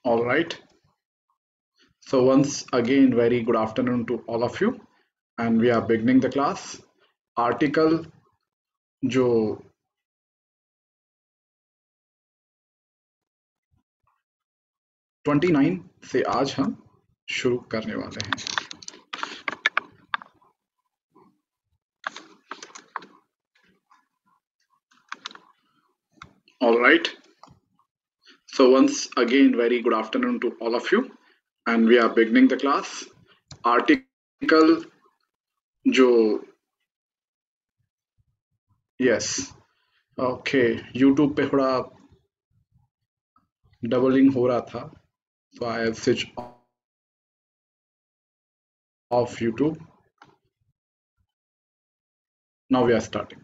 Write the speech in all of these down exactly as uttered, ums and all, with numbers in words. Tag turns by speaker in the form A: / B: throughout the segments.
A: All right. So once again, very good afternoon to all of you, and we are beginning the class. Article जो उनतीस से आज हम शुरू करने वाले हैं. All right. So once again, very good afternoon to all of you, and we are beginning the class. Article जो yes, okay, YouTube पे थोड़ा डबलिंग हो रहा था, so I have switched off YouTube. Now we are starting.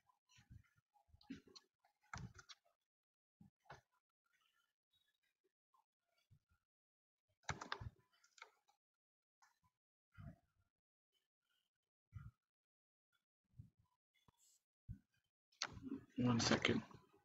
A: One second.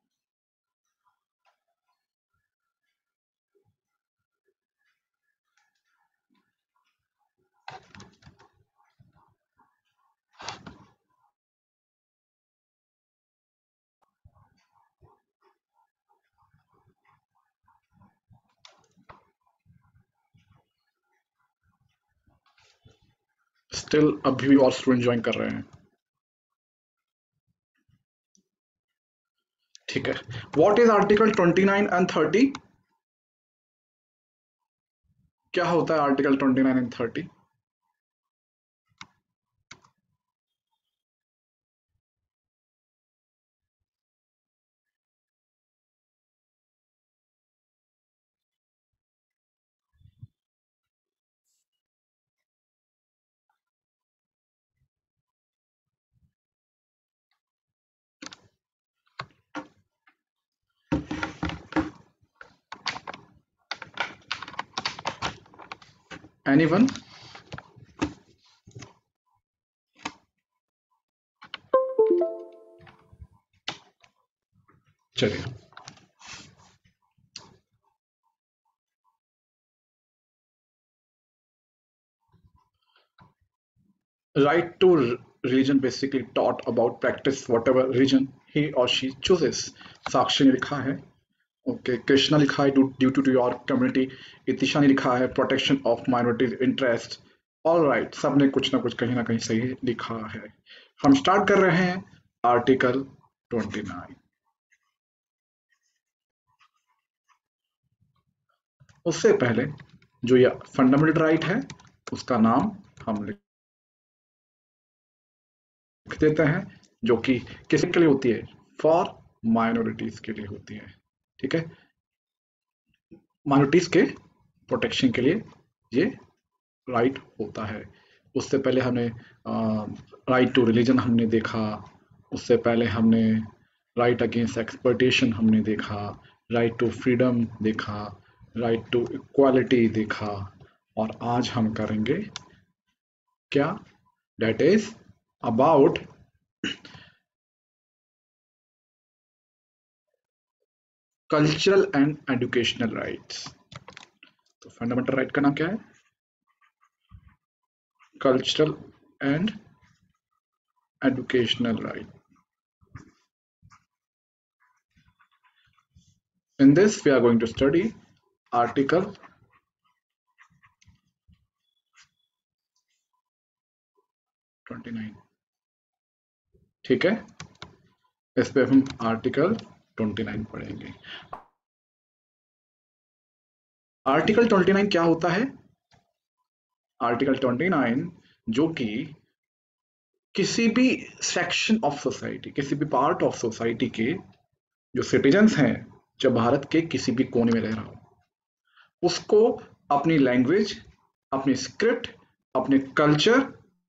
A: Still अभी भी और student join कर रहे हैं. ठीक है. What is article twenty nine and thirty? क्या होता है article twenty nine and thirty? Anyone? चलिए. Right to religion basically taught about practice whatever religion he or she chooses. Sakshi ने लिखा है. ओके. कृष्णा लिखा है due to your community. Itisha ने लिखा है protection of minorities interest. All right, सबने कुछ ना कुछ कहीं ना कहीं सही लिखा है. हम स्टार्ट कर रहे हैं आर्टिकल ट्वेंटी नाइन. उससे पहले जो ये फंडामेंटल राइट है उसका नाम हम लिख देते हैं, जो कि किसके लिए होती है? फॉर माइनॉरिटीज के लिए होती है. ठीक है. माइनॉरिटीज के प्रोटेक्शन के लिए ये राइट होता है. उससे पहले हमने राइट टू रिलीजन हमने देखा. उससे पहले हमने राइट अगेंस्ट एक्सप्लॉयटेशन हमने देखा. राइट टू फ्रीडम देखा. राइट टू इक्वालिटी देखा. और आज हम करेंगे क्या? That is about cultural and educational rights. तो फंडामेंटल राइट का नाम क्या है? Cultural and educational right. In this, we are going to study Article twenty nine. ठीक है. इस पे हम आर्टिकल ट्वेंटी नाइन पढ़ेंगे. आर्टिकल ट्वेंटी नाइन क्या होता है? आर्टिकल ट्वेंटी नाइन जो कि किसी भी सेक्शन ऑफ सोसाइटी, किसी भी पार्ट ऑफ सोसाइटी के जो सिटीजन्स हैं, जो भारत के किसी भी कोने में रह रहा हो, उसको अपनी लैंग्वेज, अपनी स्क्रिप्ट, अपने कल्चर,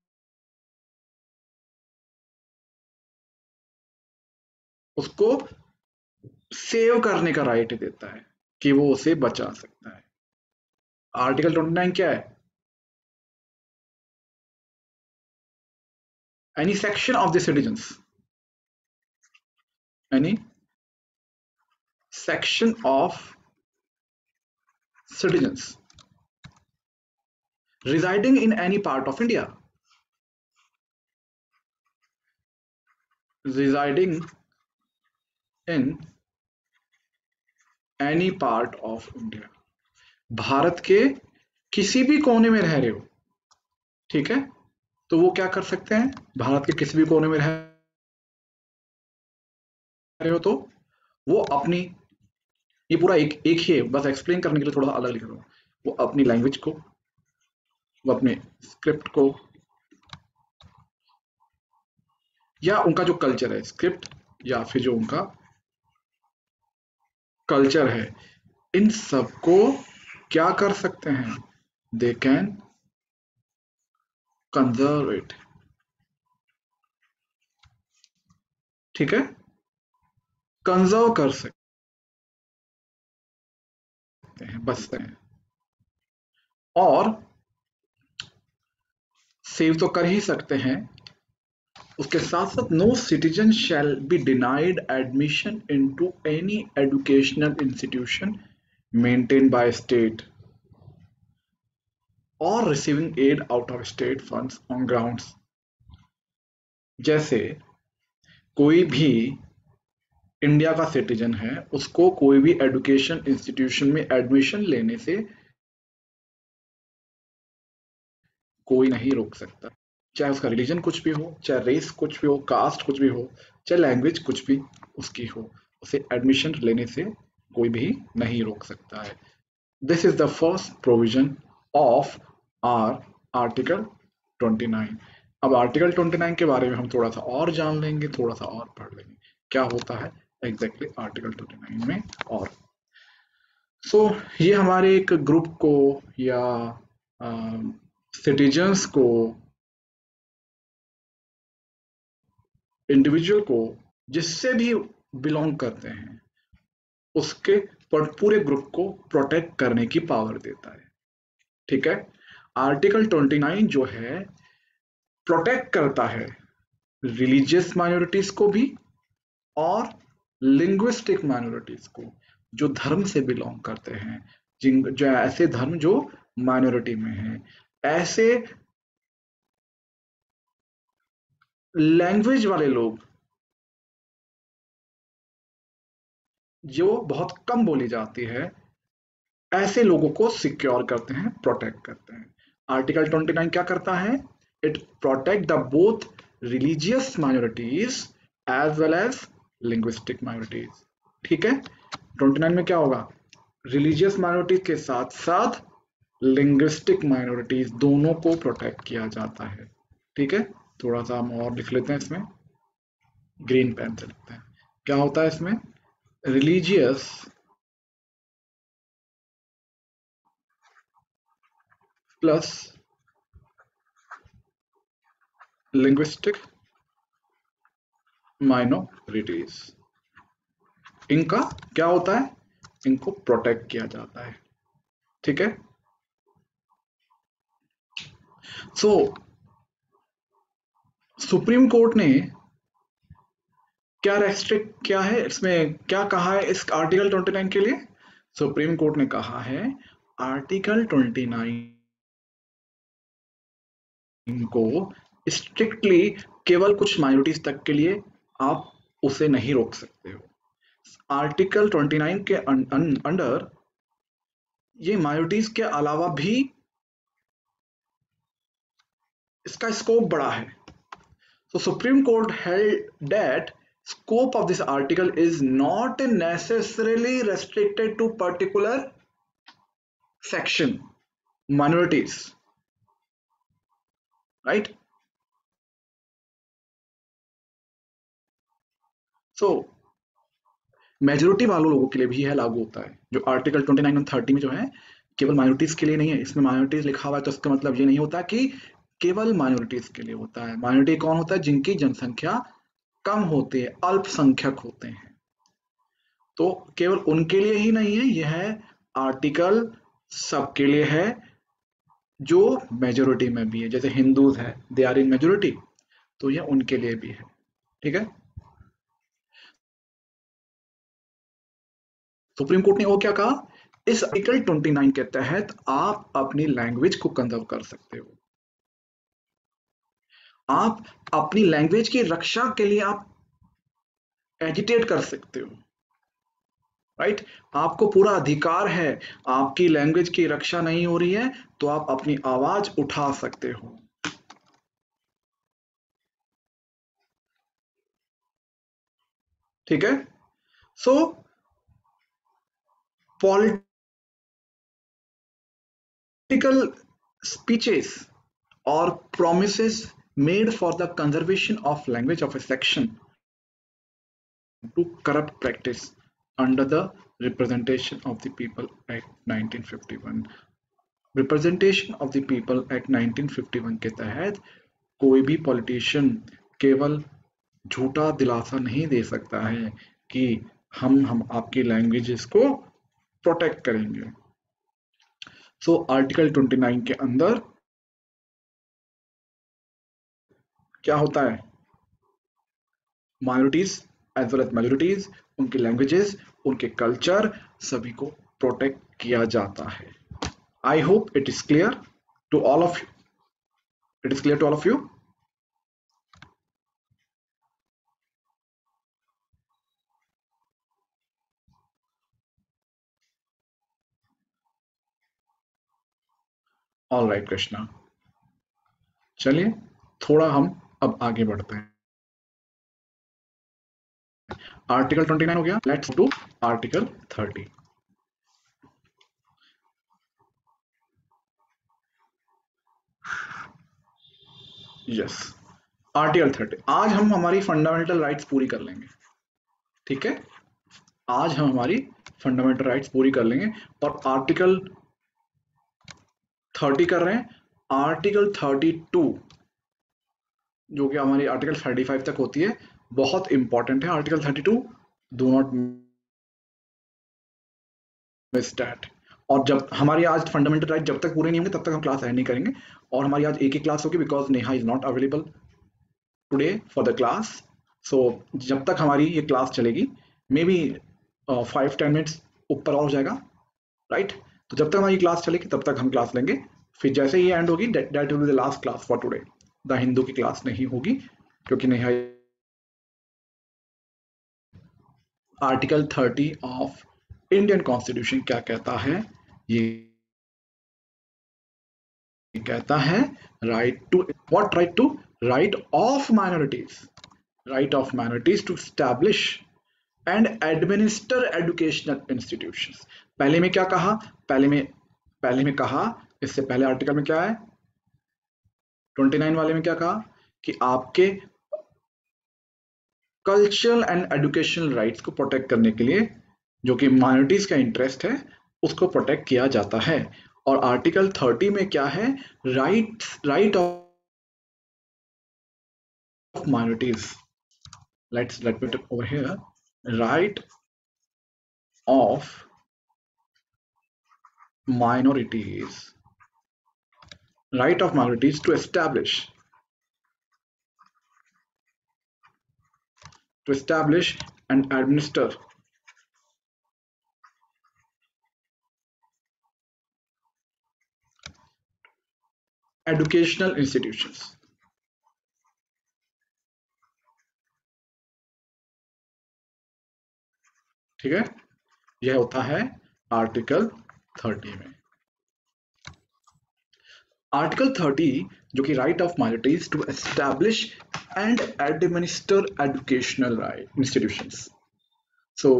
A: उसको सेव करने का राइट देता है कि वो उसे बचा सकता है. आर्टिकल ट्वेंटी नाइन क्या है? any section of the citizens, any section of citizens residing in any part of India, residing in any part of India, Bharat के किसी भी कोने में रह रहे हो, ठीक है, तो वो क्या कर सकते हैं, भारत के किसी भी कोने में रह रहे हो तो वो अपनी, ये पूरा एक एक ही है, बस एक्सप्लेन करने के लिए थोड़ा अलग लिख रहा हूँ, वो अपनी लैंग्वेज को, वो अपने स्क्रिप्ट को, या उनका जो कल्चर है, स्क्रिप्ट या फिर जो उनका कल्चर है, इन सबको क्या कर सकते हैं, दे कैन कंजर्व इट, ठीक है, कंजर्व कर सकते हैं, बचते हैं, और सेव तो कर ही सकते हैं, उसके साथ साथ no citizen shall be denied admission into any educational institution maintain by state और receiving aid out of state funds on grounds, जैसे कोई भी इंडिया का सिटीजन है, उसको कोई भी एजुकेशन इंस्टीट्यूशन में एडमिशन लेने से कोई नहीं रोक सकता, चाहे उसका रिलीजन कुछ भी हो, चाहे रेस कुछ भी हो, कास्ट कुछ भी हो, चाहे लैंग्वेज कुछ भी उसकी हो, उसे एडमिशन लेने से कोई भी नहीं रोक सकता है। This is the first provision of our article twenty nine. अब आर्टिकल ट्वेंटी नाइन के बारे में हम थोड़ा सा और जान लेंगे, थोड़ा सा और पढ़ लेंगे क्या होता है एग्जैक्टली आर्टिकल ट्वेंटी नाइन में। और सो so, ये हमारे एक ग्रुप को या सिटीजन्स uh, को, इंडिविजुअल को, जिससे भी बिलोंग करते हैं, उसके पूरे ग्रुप को प्रोटेक्ट करने की पावर देता है, ठीक है। आर्टिकल ट्वेंटी नाइन जो है प्रोटेक्ट करता है रिलीजियस माइनॉरिटीज को भी और लिंग्विस्टिक माइनॉरिटीज को, जो धर्म से बिलोंग करते हैं, जिन जो ऐसे धर्म जो माइनॉरिटी में है, ऐसे लैंग्वेज वाले लोग जो बहुत कम बोली जाती है, ऐसे लोगों को सिक्योर करते हैं, प्रोटेक्ट करते हैं। आर्टिकल ट्वेंटी नाइन क्या करता है, it protect the both religious minorities as well as linguistic minorities, ठीक है। ट्वेंटी नाइन में क्या होगा, रिलीजियस माइनॉरिटीज के साथ साथ लिंग्विस्टिक माइनॉरिटीज दोनों को प्रोटेक्ट किया जाता है, ठीक है। थोड़ा सा हम और लिख लेते हैं, इसमें ग्रीन पेन से लिखते हैं। क्या होता है इसमें, रिलीजियस प्लस लिंग्विस्टिक माइनॉरिटीज, इनका क्या होता है, इनको प्रोटेक्ट किया जाता है, ठीक है। सो सुप्रीम कोर्ट ने क्या रेस्ट्रिक्ट किया है, इसमें क्या कहा है इस आर्टिकल ट्वेंटी नाइन के लिए, सुप्रीम कोर्ट ने कहा है आर्टिकल ट्वेंटी नाइन को स्ट्रिक्टली केवल कुछ माइनॉरिटीज तक के लिए आप उसे नहीं रोक सकते हो। आर्टिकल ट्वेंटी नाइन के अंडर ये माइनॉरिटीज के अलावा भी इसका स्कोप बड़ा है। So Supreme Court held that scope of this article is not necessarily restricted to particular section, minorities, right? So majority वालों लोगों के लिए भी यह लागू होता है, जो आर्टिकल ट्वेंटी नाइन और थर्टी में जो है केवल माइनॉरिटीज के लिए नहीं है। इसमें माइनॉरिटीज लिखा हुआ है तो इसका मतलब ये नहीं होता कि केवल माइनॉरिटीज के लिए होता है। माइनॉरिटी कौन होता है, जिनकी जनसंख्या कम होती है, अल्पसंख्यक होते हैं, तो केवल उनके लिए ही नहीं है, यह आर्टिकल सबके लिए है जो मेजोरिटी में भी है। जैसे हिंदूज है, दे आर इन मेजोरिटी, तो यह उनके लिए भी है, ठीक है। सुप्रीम कोर्ट ने वो क्या कहा इस आर्टिकल उनतीस के तहत आप अपनी लैंग्वेज को कंजर्व कर सकते हो, आप अपनी लैंग्वेज की रक्षा के लिए आप एजिटेट कर सकते हो, राइट right? आपको पूरा अधिकार है, आपकी लैंग्वेज की रक्षा नहीं हो रही है तो आप अपनी आवाज उठा सकते हो। ठीक है, so political speeches or promises made for the conservation of language of a section to corrupt practice under the Representation of the People Act nineteen fifty one. Representation of the people act nineteen fifty one के तहत कोई भी politician केवल झूठा दिलासा नहीं दे सकता है कि हम हम आपकी लैंग्वेजेस को प्रोटेक्ट करेंगे। सो आर्टिकल उनतीस के अंदर क्या होता है, minorities as well as majorities, उनकी लैंग्वेजेस, उनके कल्चर सभी को प्रोटेक्ट किया जाता है। I hope it is clear to all of it is clear to all of you. All right Krishna, चलिए थोड़ा हम अब आगे बढ़ते हैं। आर्टिकल उनतीस हो गया, let's to article thirty. Yes, article thirty. आज हम हमारी फंडामेंटल राइट्स पूरी कर लेंगे, ठीक है, आज हम हमारी फंडामेंटल राइट्स पूरी कर लेंगे और आर्टिकल थर्टी कर रहे हैं। आर्टिकल थर्टी टू जो कि हमारी आर्टिकल थर्टी फाइव तक होती है, बहुत इंपॉर्टेंट है article thirty two, do not miss that. और जब हमारी आज फंडामेंटल राइट जब तक पूरे नहीं होंगे तब तक हम क्लास एंड नहीं करेंगे, और हमारी आज एक ही क्लास होगी because Neha is not available today for the class. So जब तक हमारी ये क्लास चलेगी, maybe five ten minutes ऊपर और हो जाएगा, राइट right? तो जब तक हमारी क्लास चलेगी तब तक हम क्लास लेंगे, फिर जैसे ही एंड होगी that will be the last class for the Hindu की क्लास नहीं होगी क्योंकि Neha. Article thirty of Indian constitution क्या कहता है, ये कहता है right to what, right to right of minorities, right of minorities to establish and administer educational institutions. पहले में क्या कहा, पहले में पहले में कहा, इससे पहले आर्टिकल में क्या है, उनतीस वाले में क्या कहा कि आपके कल्चरल एंड एजुकेशनल राइट्स को प्रोटेक्ट करने के लिए जो कि माइनॉरिटीज का इंटरेस्ट है उसको प्रोटेक्ट किया जाता है। और आर्टिकल थर्टी में क्या है, right right of minorities, let's let me take over here, right of minorities, right of minorities to establish to establish and administer educational institutions। ठीक है, यह होता है आर्टिकल थर्टी में। आर्टिकल थर्टी जो कि right of minorities to establish and administer educational institutions. So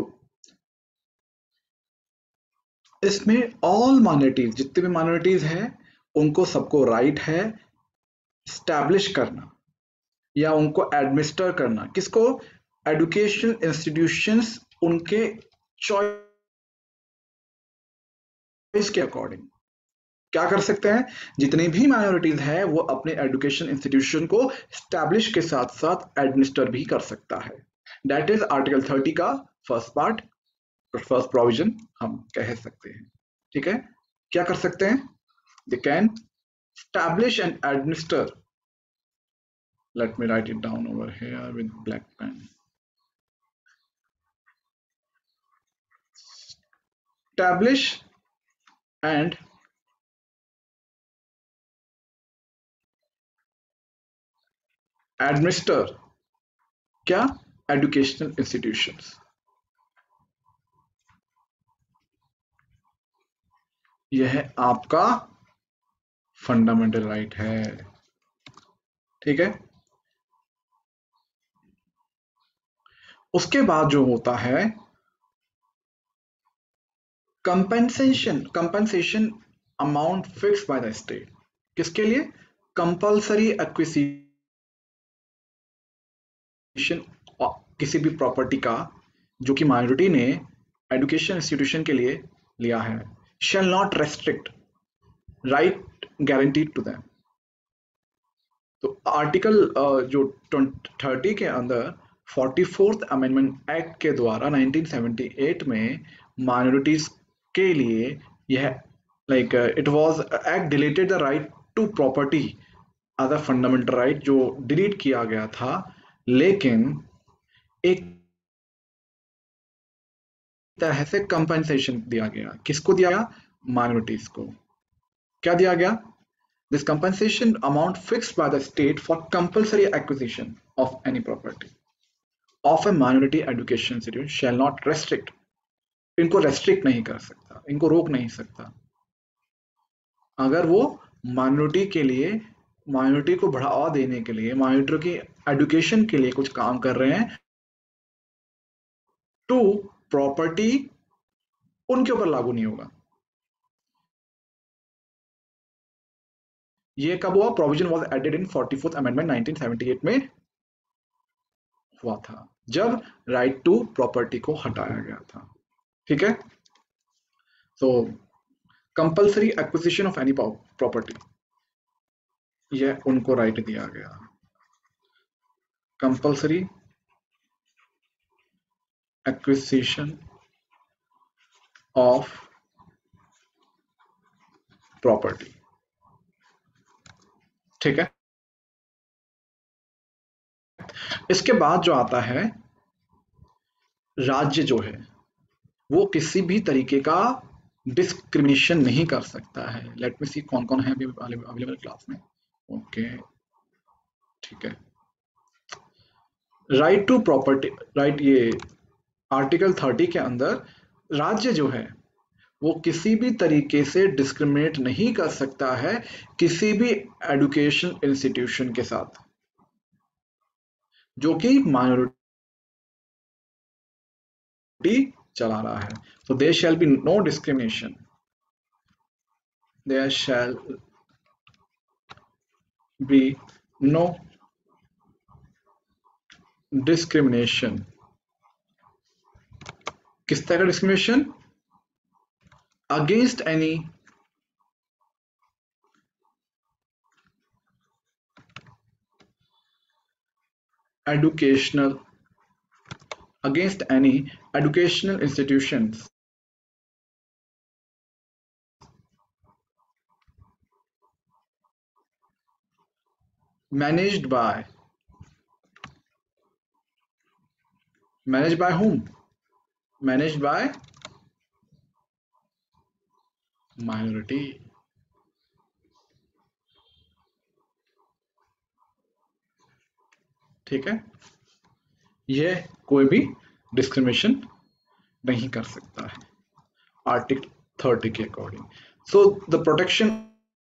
A: इसमें all minorities, जितने भी माइनॉरिटीज हैं उनको सबको राइट है एस्टैब्लिश करना या उनको एडमिनिस्टर करना, किसको, एजुकेशन इंस्टीट्यूशंस उनके चॉइस के अकॉर्डिंग क्या कर सकते हैं, जितनी भी माइनॉरिटीज है वो अपने एजुकेशन इंस्टीट्यूशन को स्टैब्लिश के साथ साथ एडमिनिस्टर भी कर सकता है। दैट इज आर्टिकल थर्टी का फर्स्ट पार्ट, फर्स्ट प्रोविजन हम कह सकते हैं। ठीक है, क्या कर सकते हैं, they can establish and administer, let me write it down over here with black pen, establish and administer क्या एजुकेशनल इंस्टीट्यूशंस। यह आपका फंडामेंटल राइट है, ठीक है। उसके बाद जो होता है compensation, compensation amount fix by the state, किसके लिए? कंपल्सरी एक्विजिशन किसी भी प्रॉपर्टी का जो कि माइनॉरिटी ने एजुकेशन इंस्टीट्यूशन के लिए लिया है, shall not restrict right guaranteed to them. तो आर्टिकल जो थर्टी के अंदर फोर्टी फोर्थ अमेंडमेंट एक्ट के द्वारा नाइनटीन सेवेंटी एट में माइनॉरिटीज के लिए यह like it was act deleted the right to property as a fundamental right, जो डिलीट किया गया था, लेकिन एक तरह से कंपनसेशन दिया गया। किसको दिया गया? माइनॉरिटीज को। क्या दिया गया? This compensation amount fixed by the state for compulsory acquisition of any property of a minority education institution shall not restrict. इनको restrict नहीं कर सकता, इनको रोक नहीं सकता। अगर वो माइनॉरिटी के लिए, माइनॉरिटी को बढ़ावा देने के लिए, माइनॉरिटी की एजुकेशन के लिए कुछ काम कर रहे हैं, तो प्रॉपर्टी उनके ऊपर लागू नहीं होगा। ये कब हुआ? Provision was added in forty fourth amendment nineteen seventy eight में हुआ था, जब राइट टू प्रॉपर्टी को हटाया गया था, ठीक है। So compulsory acquisition of any property, यह उनको राइट दिया गया। कंपल्सरी एक्विजिशन ऑफ प्रॉपर्टी, ठीक है। इसके बाद जो आता है, राज्य जो है वो किसी भी तरीके का डिस्क्रिमिनेशन नहीं कर सकता है। लेट मी सी कौन कौन है अभी अवेलेबल क्लास में। ओके, ठीक है। राइट टू प्रॉपर्टी राइट, ये आर्टिकल थर्टी के अंदर राज्य जो है वो किसी भी तरीके से डिस्क्रिमिनेट नहीं कर सकता है किसी भी एजुकेशन इंस्टीट्यूशन के साथ जो कि माइनॉरिटी चला रहा है। So there shall be no discrimination. There shall be no discrimination. किस तरह का discrimination? Against any educational against any educational institutions managed by managed by whom? Managed by minority, ठीक है। यह कोई भी डिस्क्रिमिनेशन नहीं कर सकता है आर्टिकल थर्टी के according. So the protection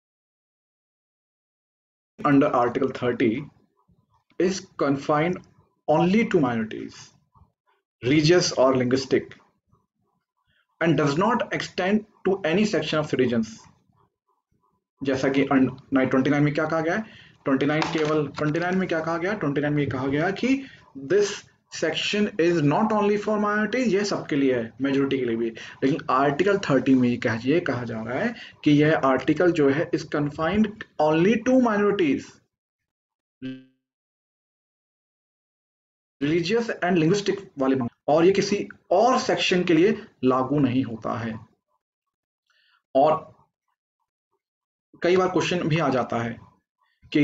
A: under Article thirty is confined only to minorities, religious or linguistic, and does not extend to any section of citizens. जैसा कि ट्वेंटी नाइन में क्या कहा गया है? ट्वेंटी नाइन केवल ट्वेंटी नाइन में क्या कहा गया? ट्वेंटी नाइन में कहा गया कि this section is not only for minorities, ये सबके लिए है, मेजोरिटी के लिए भी। लेकिन आर्टिकल थर्टी में ये कह ये कहा जा रहा है कि यह आर्टिकल जो है is confined only to minorities, religious and linguistic वाले, और ये किसी और सेक्शन के लिए लागू नहीं होता है। और कई बार क्वेश्चन भी आ जाता है कि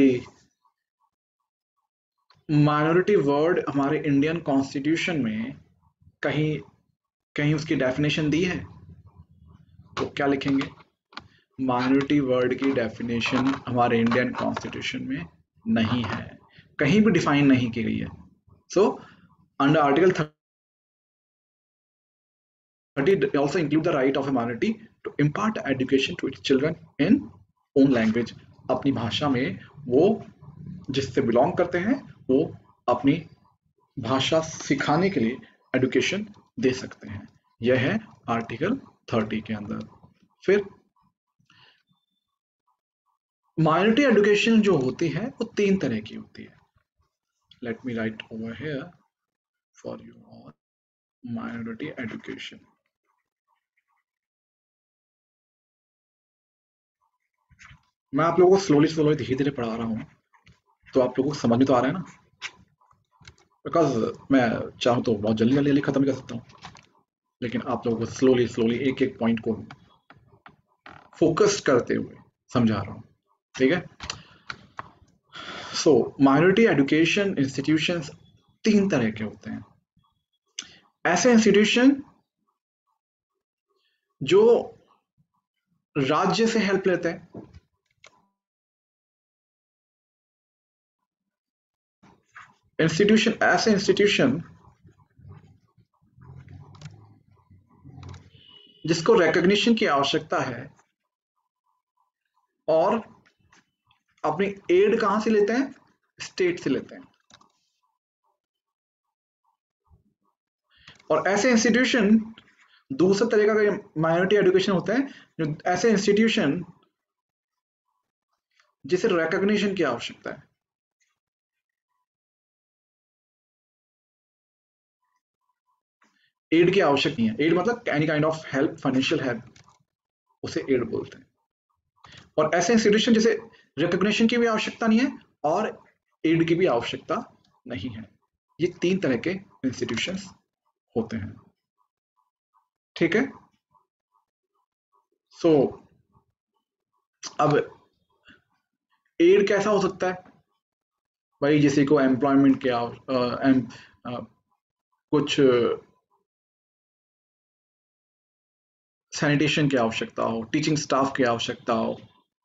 A: माइनॉरिटी वर्ड हमारे इंडियन कॉन्स्टिट्यूशन में कहीं कहीं उसकी डेफिनेशन दी है, तो क्या लिखेंगे? माइनॉरिटी वर्ड की डेफिनेशन हमारे इंडियन कॉन्स्टिट्यूशन में नहीं है, कहीं भी डिफाइन नहीं की गई है। So under article thirty also include the right of a minority to impart education to its children in own language। अपनी भाषा में वो जिससे बिलोंग करते हैं वो अपनी भाषा सिखाने के लिए एजुकेशन दे सकते हैं। यह है आर्टिकल थर्टी के अंदर। फिर माइनॉरिटी एजुकेशन जो होती है वो तीन तरह की होती है। Let me write over here for you all minority education. मैं आप लोगों को स्लोली स्लोली धीरे धीरे पढ़ा रहा हूँ, तो आप लोगों को समझ में तो आ रहा है ना, बिकॉज मैं चाहूँ तो बहुत जल्दी जल्दी खत्म कर सकता हूँ, लेकिन आप लोगों को स्लोली स्लोली एक एक पॉइंट को फोकस करते हुए समझा रहा हूँ, ठीक है। सो माइनॉरिटी एजुकेशन इंस्टीट्यूशंस तीन तरह के होते हैं। ऐसे इंस्टीट्यूशन जो राज्य से हेल्प लेते हैं, इंस्टीट्यूशन ऐसे इंस्टीट्यूशन जिसको रिकॉग्निशन की आवश्यकता है और अपनी एड कहां से लेते हैं, स्टेट से लेते हैं। और ऐसे इंस्टीट्यूशन दूसरे तरीका का माइनॉरिटी एजुकेशन होता है, जो ऐसे इंस्टीट्यूशन जिसे रिकॉग्निशन की आवश्यकता है। एड की आवश्यकता नहीं है, एड मतलब any kind of help, financial help, उसे एड बोलते हैं। और ऐसे इंस्टीट्यूशन जिसे रिकॉग्निशन की भी आवश्यकता नहीं है और एड की भी आवश्यकता नहीं है। ये तीन तरह के इंस्टीट्यूशंस होते हैं, ठीक है। सो so, अब एड कैसा हो सकता है भाई, जैसे को एम्प्लॉयमेंट के आव, आ, एम, आ, कुछ सैनिटेशन की आवश्यकता हो, टीचिंग स्टाफ की आवश्यकता हो।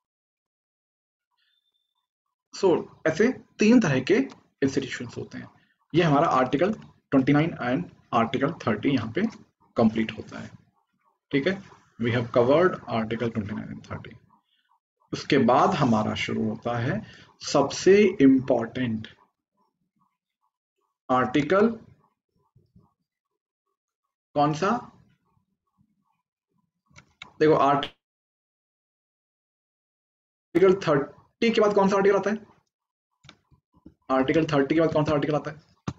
A: सो so, ऐसे तीन तरह के इंस्टीट्यूशंस होते हैं। ये हमारा आर्टिकल उनतीस एंड आर्टिकल तीस यहाँ पे कंप्लीट होता है, ठीक है। वी हैव कवर्ड आर्टिकल उनतीस एंड तीस। उसके बाद हमारा शुरू होता है सबसे इंपॉर्टेंट आर्टिकल, कौन सा? देखो आर्टिकल तीस के बाद कौन सा आर्टिकल आता है? आर्टिकल तीस के बाद कौन सा आर्टिकल आता है?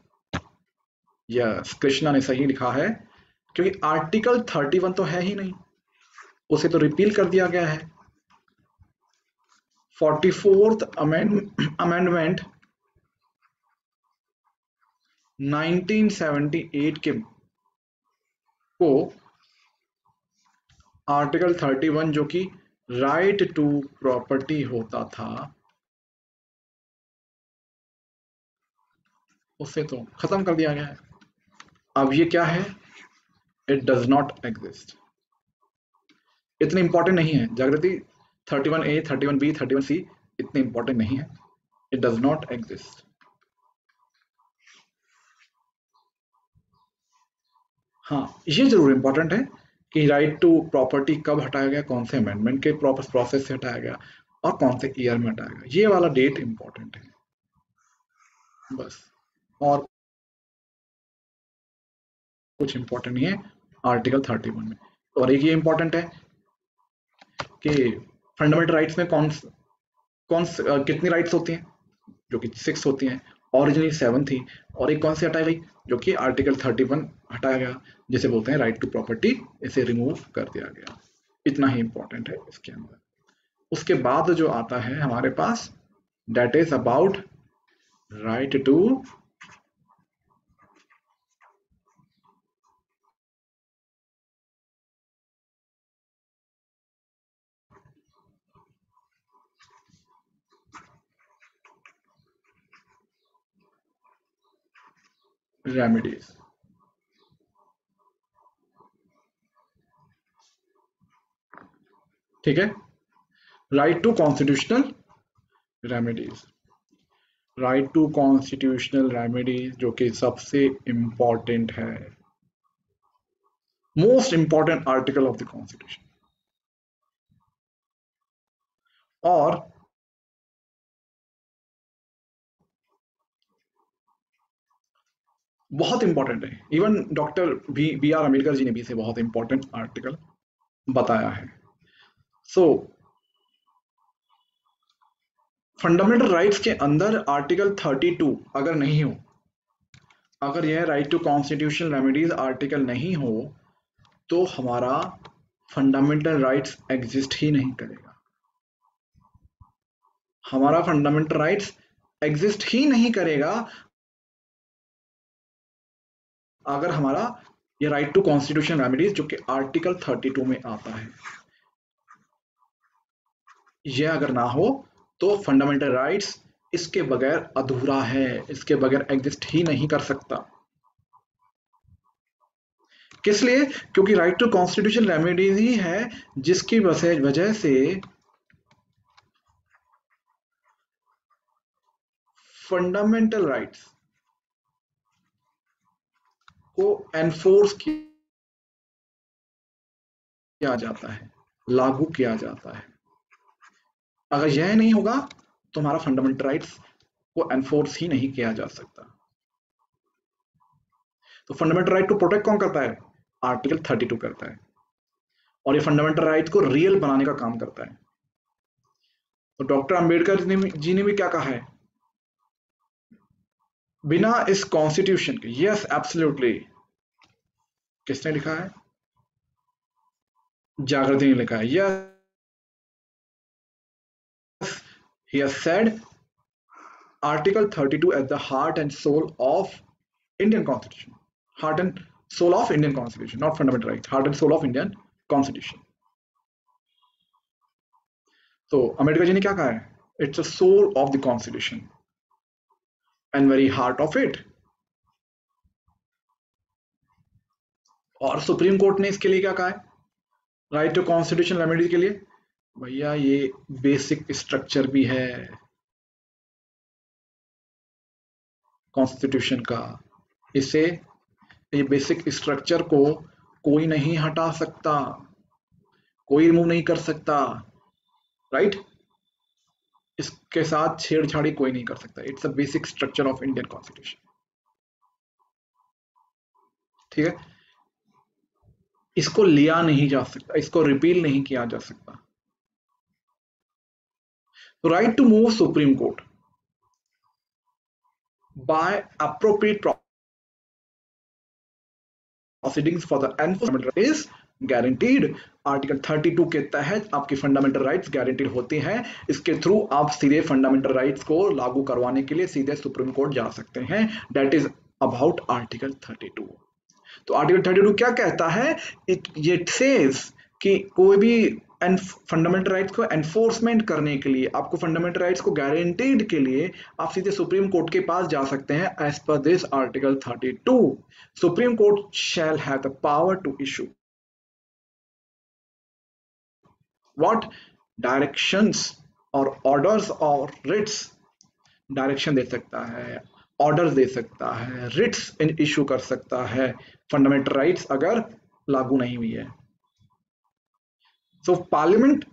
A: यस, कृष्णा ने सही लिखा है, क्योंकि आर्टिकल इकतीस तो है ही नहीं, उसे तो रिपील कर दिया गया है। Forty fourth amendment nineteen seventy eight के को आर्टिकल इकतीस जो कि राइट टू प्रॉपर्टी होता था, उसे तो खत्म कर दिया गया है। अब ये क्या है? It does not exist. इतने इंपॉर्टेंट नहीं है Jagriti, thirty one A, thirty one B, thirty one C इतने इंपॉर्टेंट नहीं है। It does not exist. हाँ, ये जरूर इंपॉर्टेंट है कि राइट टू प्रॉपर्टी कब हटाया गया, कौन से अमेंडमेंट के प्रोसेस से हटाया गया और कौन से ईयर में हटाया गया, ये वाला डेट इंपॉर्टेंट है बस, और कुछ इंपॉर्टेंट नहीं है आर्टिकल थर्टी वन में। और एक ये इंपॉर्टेंट है कि फंडामेंटल राइट्स में कौन कौन कितनी राइट्स होती हैं, जो कि सिक्स होती हैं, ओरिजिनली सेवन थी, और एक कौन सी हटाई गई, जो कि आर्टिकल थर्टी वन हटाया गया, जिसे बोलते हैं राइट टू प्रॉपर्टी, इसे रिमूव कर दिया गया। इतना ही इंपॉर्टेंट है इसके अंदर। उसके बाद जो आता है हमारे पास, that is about right to remedies. ठीक है, right to constitutional remedies, right to constitutional remedies जो कि सबसे इंपॉर्टेंट है, most important article of the constitution, और बहुत इंपॉर्टेंट है। Even doctor B B R Ambedkar ji ने भी इसे बहुत इंपॉर्टेंट आर्टिकल बताया है। सो फंडामेंटल राइट्स के अंदर आर्टिकल थर्टी टू अगर नहीं हो, अगर यह right to constitutional remedies article नहीं हो, तो हमारा फंडामेंटल राइट्स एग्जिस्ट ही नहीं करेगा। हमारा फंडामेंटल राइट्स एग्जिस्ट ही नहीं करेगा अगर हमारा ये राइट टू कॉन्स्टिट्यूशनल रेमेडीज जो कि आर्टिकल थर्टी टू में आता है, ये अगर ना हो तो फंडामेंटल राइट्स इसके बगैर अधूरा है, इसके बगैर एग्जिस्ट ही नहीं कर सकता। किस लिए? क्योंकि राइट टू कॉन्स्टिट्यूशन रेमेडीज ही है जिसकी वजह से फंडामेंटल राइट्स को एनफोर्स किया जाता है, लागू किया जाता है। अगर यह नहीं होगा तो हमारा फंडामेंटल राइट्स को एनफोर्स ही नहीं किया जा सकता। तो फंडामेंटल राइट को प्रोटेक्ट कौन करता है? आर्टिकल थर्टी टू करता है, और ये फंडामेंटल राइट को रियल बनाने का काम करता है। तो डॉक्टर अंबेडकर जी ने भी क्या कहा है? बिना इस कॉन्स्टिट्यूशन के, यस एब्सोल्युटली, किसने लिखा है? जागृति ने लिखा है। Yes, he has said article thirty-two at the heart and soul of Indian constitution, heart and soul of Indian constitution, not fundamental right, heart and soul of Indian constitution. तो अम्बेडकर जी ने क्या कहा है? It's a soul of the constitution and very heart of it. और supreme court ने इसके लिए क्या कहा है? राइट टू कॉन्स्टिट्यूशन रेमेडी के लिए, भैया ये बेसिक स्ट्रक्चर भी है कॉन्स्टिट्यूशन का, इसे, ये बेसिक स्ट्रक्चर को कोई नहीं हटा सकता, कोई रिमूव नहीं कर सकता, राइट right? इसके साथ छेड़छाड़ी कोई नहीं कर सकता। It's a basic structure of Indian constitution, ठीक है? इसको लिया नहीं जा सकता, इसको रिपील नहीं किया जा सकता। तो right to move supreme court by appropriate proceedings for the enforcement is guaranteed। Article thirty two के तहत आपकी फंडामेंटल राइट्स गारंटीड होती हैं। इसके थ्रू आप सीधे फंडामेंटल राइट्स को लागू करवाने के लिए सीधे सुप्रीम कोर्ट जा सकते हैं। That is about article thirty two. तो आर्टिकल थर्टी टू क्या कहता है? इट ये सेज कि कोई भी फंडामेंटल राइट्स को एनफोर्समेंट करने के लिए, आपको फंडामेंटल राइट्स को गारंटीड के लिए आप सीधे सुप्रीम कोर्ट के पास जा सकते हैं। As per this article thirty two, supreme court shall have the power to issue what directions और ऑर्डर्स और रिट्स। डायरेक्शन दे सकता है, ऑर्डर्स दे सकता है, रिट्स इशू कर सकता है फंडामेंटल राइट्स अगर लागू नहीं हुई है। सो पार्लियामेंट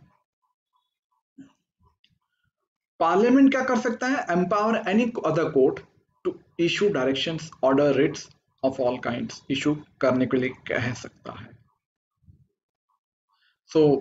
A: पार्लियामेंट क्या कर सकता है? Empower any other court to issue directions, order, writs of all kinds issue करने के लिए कह सकता है। सो so,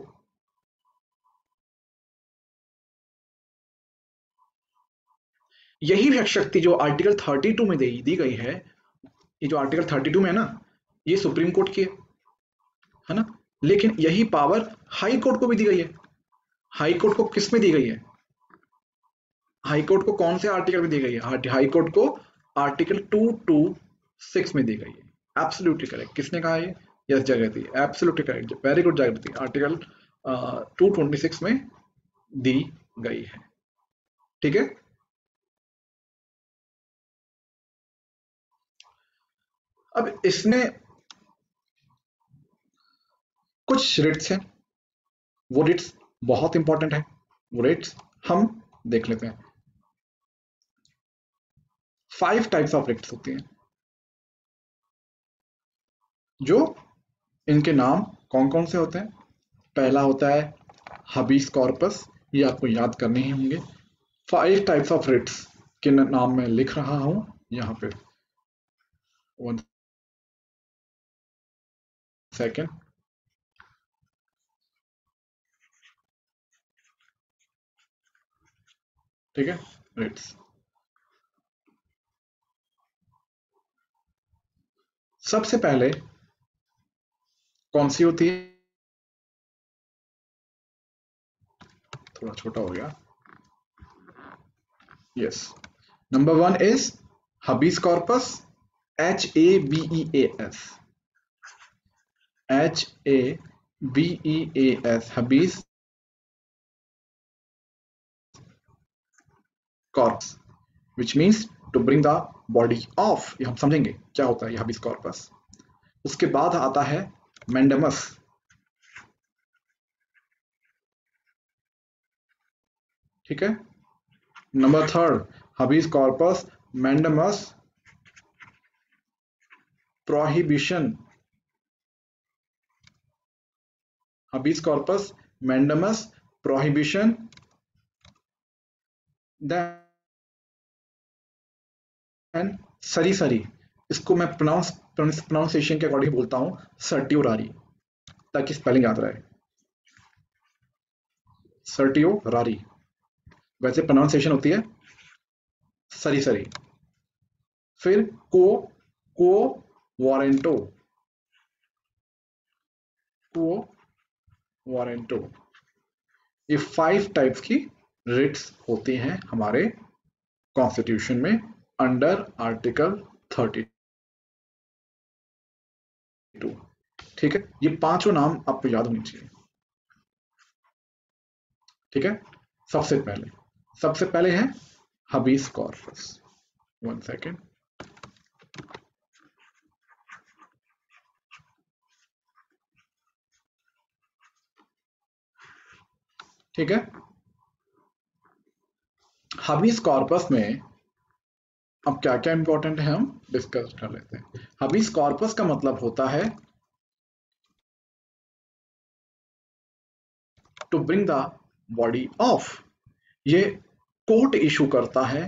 A: यही शक्ति जो आर्टिकल थर्टी टू में दी गई है, ये जो आर्टिकल थर्टी टू में है ना, ये सुप्रीम कोर्ट की है ना, लेकिन यही पावर हाई कोर्ट को भी दी गई है। हाई कोर्ट को किस में दी गई है? हाई कोर्ट को कौन से आर्टिकल में दी गई है? हाई कोर्ट को आर्टिकल टू टू सिक्स में दी गई है। Absolutely correct. किसने कहा है? Yes, Jagriti, absolutely correct, very good Jagriti. Article two twenty six में दी गई है, ठीक है। अब इसमें कुछ रिट्स हैं, वो रिट्स बहुत इंपॉर्टेंट है। वो रिट्स हम देख लेते हैं। फाइव टाइप्स ऑफ रिट्स होती हैं, जो इनके नाम कौन कौन से होते हैं। पहला होता है हबीस कॉर्पस, ये आपको याद करने ही होंगे। फाइव टाइप्स ऑफ रिट्स के नाम मैं लिख रहा हूं यहाँ पे, वन सेकेंड। ठीक है, रिट्स सबसे पहले कौन सी होती है, थोड़ा छोटा हो गया, yes. Number one is habeas corpus, H A B E A S, H A B E A S, habeas corpus, which means to bring the body of. ये हम समझेंगे क्या होता है ये हबीस कॉर्पस। उसके बाद आता है मैंडमस, ठीक है। Number third habeas corpus mandamus prohibition, habeas corpus mandamus prohibition. Then sorry sorry, इसको मैं प्रोनाउंस प्रोनाउंसिएशन के अकॉर्डिंग बोलता हूं सर्ट्योरारी, ताकि स्पेलिंग याद रहे, सर्ट्योरारी। वैसे प्रोनाउंसिएशन होती है सरी सरी। फिर को को वारेंटो, को वारेंटो। ये फाइव टाइप्स की रिट्स होती हैं हमारे कॉन्स्टिट्यूशन में अंडर आर्टिकल थर्टी टू। ठीक है, ये पांचों नाम आपको याद होनी चाहिए। ठीक है, सबसे पहले सबसे पहले है हबीस कॉर्पस, वन सेकेंड। ठीक है, हबीस कॉर्पस में अब क्या क्या इंपॉर्टेंट है हम डिस्कस कर लेते हैं। हबीस कॉर्पस का मतलब होता है to bring the body of. ये कोर्ट इशू करता है,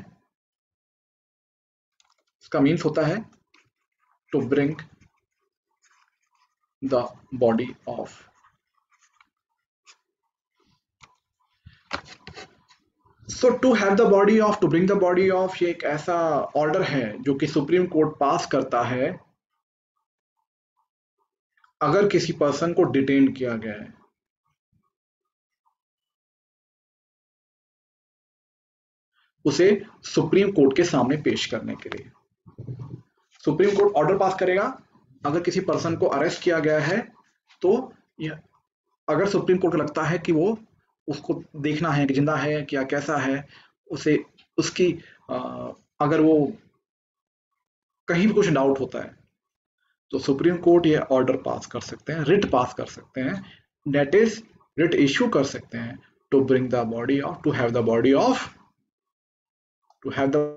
A: इसका मीन्स होता है to bring the body of. So to have the body of, to bring the body of, ये एक ऐसा ऑर्डर है जो कि सुप्रीम कोर्ट पास करता है अगर किसी पर्सन को डिटेन किया गया है। उसे सुप्रीम कोर्ट के सामने पेश करने के लिए सुप्रीम कोर्ट ऑर्डर पास करेगा। अगर किसी पर्सन को अरेस्ट किया गया है तो यह, अगर सुप्रीम कोर्ट को लगता है कि वो उसको देखना है कि जिंदा है क्या कैसा है, उसे उसकी आ, अगर वो कहीं भी कुछ डाउट होता है तो सुप्रीम कोर्ट ये ऑर्डर पास कर सकते हैं, रिट पास कर सकते हैं, डेट इज रिट इश्यू कर सकते हैं to bring the body of, to have the body of, to have the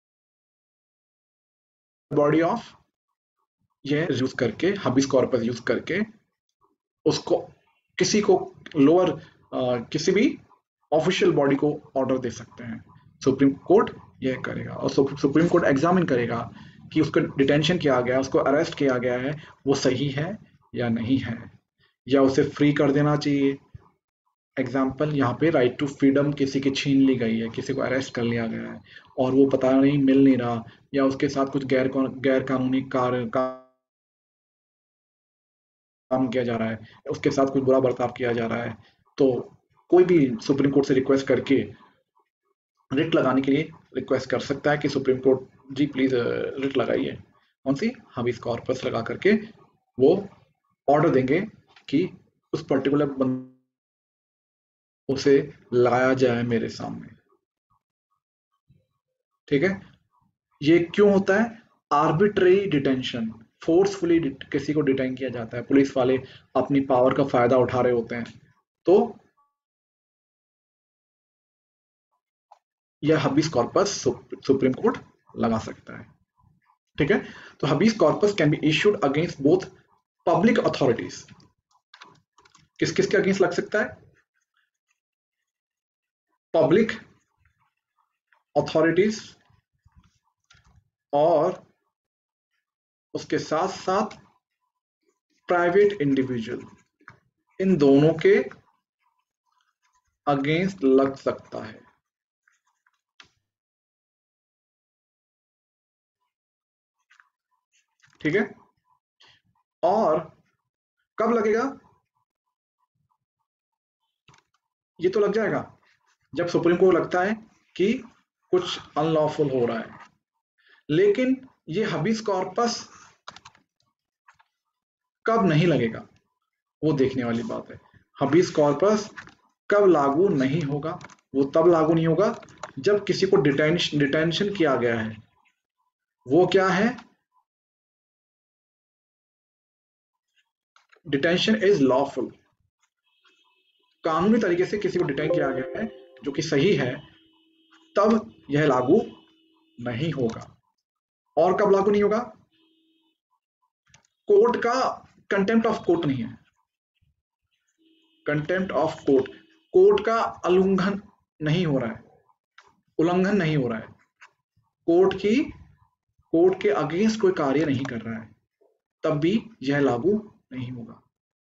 A: body of. ये यूज करके हबीस कॉर्पस यूज करके उसको किसी को लोअर किसी भी ऑफिशियल बॉडी को ऑर्डर दे सकते हैं। सुप्रीम कोर्ट यह करेगा और सुप्रीम कोर्ट एग्जामिन करेगा कि उसको डिटेंशन किया गया, उसको अरेस्ट किया गया है, वो सही है या नहीं है, या उसे फ्री कर देना चाहिए। एग्जाम्पल यहाँ पे राइट टू फ्रीडम किसी की छीन ली गई है, किसी को अरेस्ट कर लिया गया है और वो पता नहीं मिल नहीं रहा, या उसके साथ कुछ गैर गैर कानूनी कार्य काम किया जा रहा है, उसके साथ कुछ बुरा बर्ताव किया जा रहा है, तो कोई भी सुप्रीम कोर्ट से रिक्वेस्ट करके रिट लगाने के लिए रिक्वेस्ट कर सकता है कि supreme court ji please writ लगाइए। कौन सी? हबीस कॉर्पस लगा करके वो ऑर्डर देंगे कि उस पर्टिकुलर बंदे उसे लाया जाए मेरे सामने। ठीक है, ये क्यों होता है? आर्बिट्रेरी डिटेंशन, फोर्सफुली किसी को डिटेन किया जाता है, पुलिस वाले अपनी पावर का फायदा उठा रहे होते हैं, तो या हबीस कॉर्पस सुप्रीम कोर्ट लगा सकता है। ठीक है, तो habeas corpus can be issued against both public authorities. किस किस के अगेंस्ट लग सकता है? पब्लिक अथॉरिटीज और उसके साथ साथ प्राइवेट इंडिविजुअल, इन दोनों के अगेंस्ट लग सकता है। ठीक है, और कब लगेगा? ये तो लग जाएगा जब सुप्रीम कोर्ट लगता है कि कुछ अनलॉफुल हो रहा है, लेकिन ये हबीस कॉर्पस कब नहीं लगेगा वो देखने वाली बात है। हबीस कॉर्पस कब लागू नहीं होगा? वो तब लागू नहीं होगा जब किसी को डिटेंशन डिटेंशन किया गया है। वो क्या है? डिटेंशन इज लॉफुल, कानूनी तरीके से किसी को डिटेन किया गया है जो कि सही है, तब यह लागू नहीं होगा। और कब लागू नहीं होगा? कोर्ट का कंटेम्प्ट ऑफ कोर्ट नहीं है, कंटेम्प्ट ऑफ कोर्ट, कोर्ट का उल्लंघन नहीं हो रहा है, उल्लंघन नहीं हो रहा है, कोर्ट की कोर्ट के अगेंस्ट कोई कार्य नहीं कर रहा है, तब भी यह लागू नहीं होगा।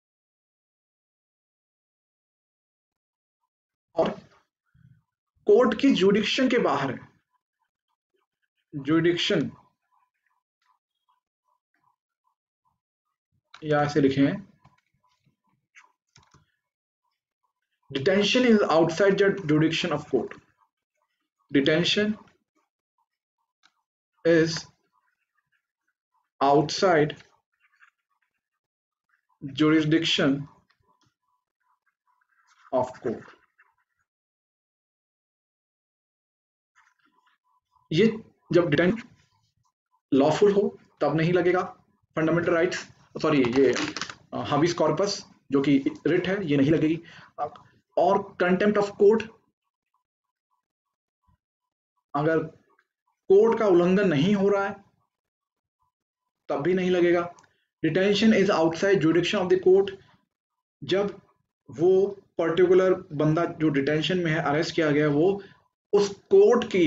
A: और कोर्ट की जुडिक्शन के बाहर है, जुडिक्शन या ऐसे लिखे हैं, detention is outside the jurisdiction of court. Detention is outside jurisdiction of court. ये जब डिटेंशन लॉफुल हो तब नहीं लगेगा। फंडामेंटल राइट्स सॉरी ये हबीस कॉर्पस जो कि रिट है ये नहीं लगेगी। और कंटेम्प्ट ऑफ कोर्ट, अगर कोर्ट का उल्लंघन नहीं हो रहा है तब भी नहीं लगेगा। Detention is outside jurisdiction of the court, जब वो पर्टिकुलर बंदा जो डिटेंशन में है, अरेस्ट किया गया, वो उस कोर्ट की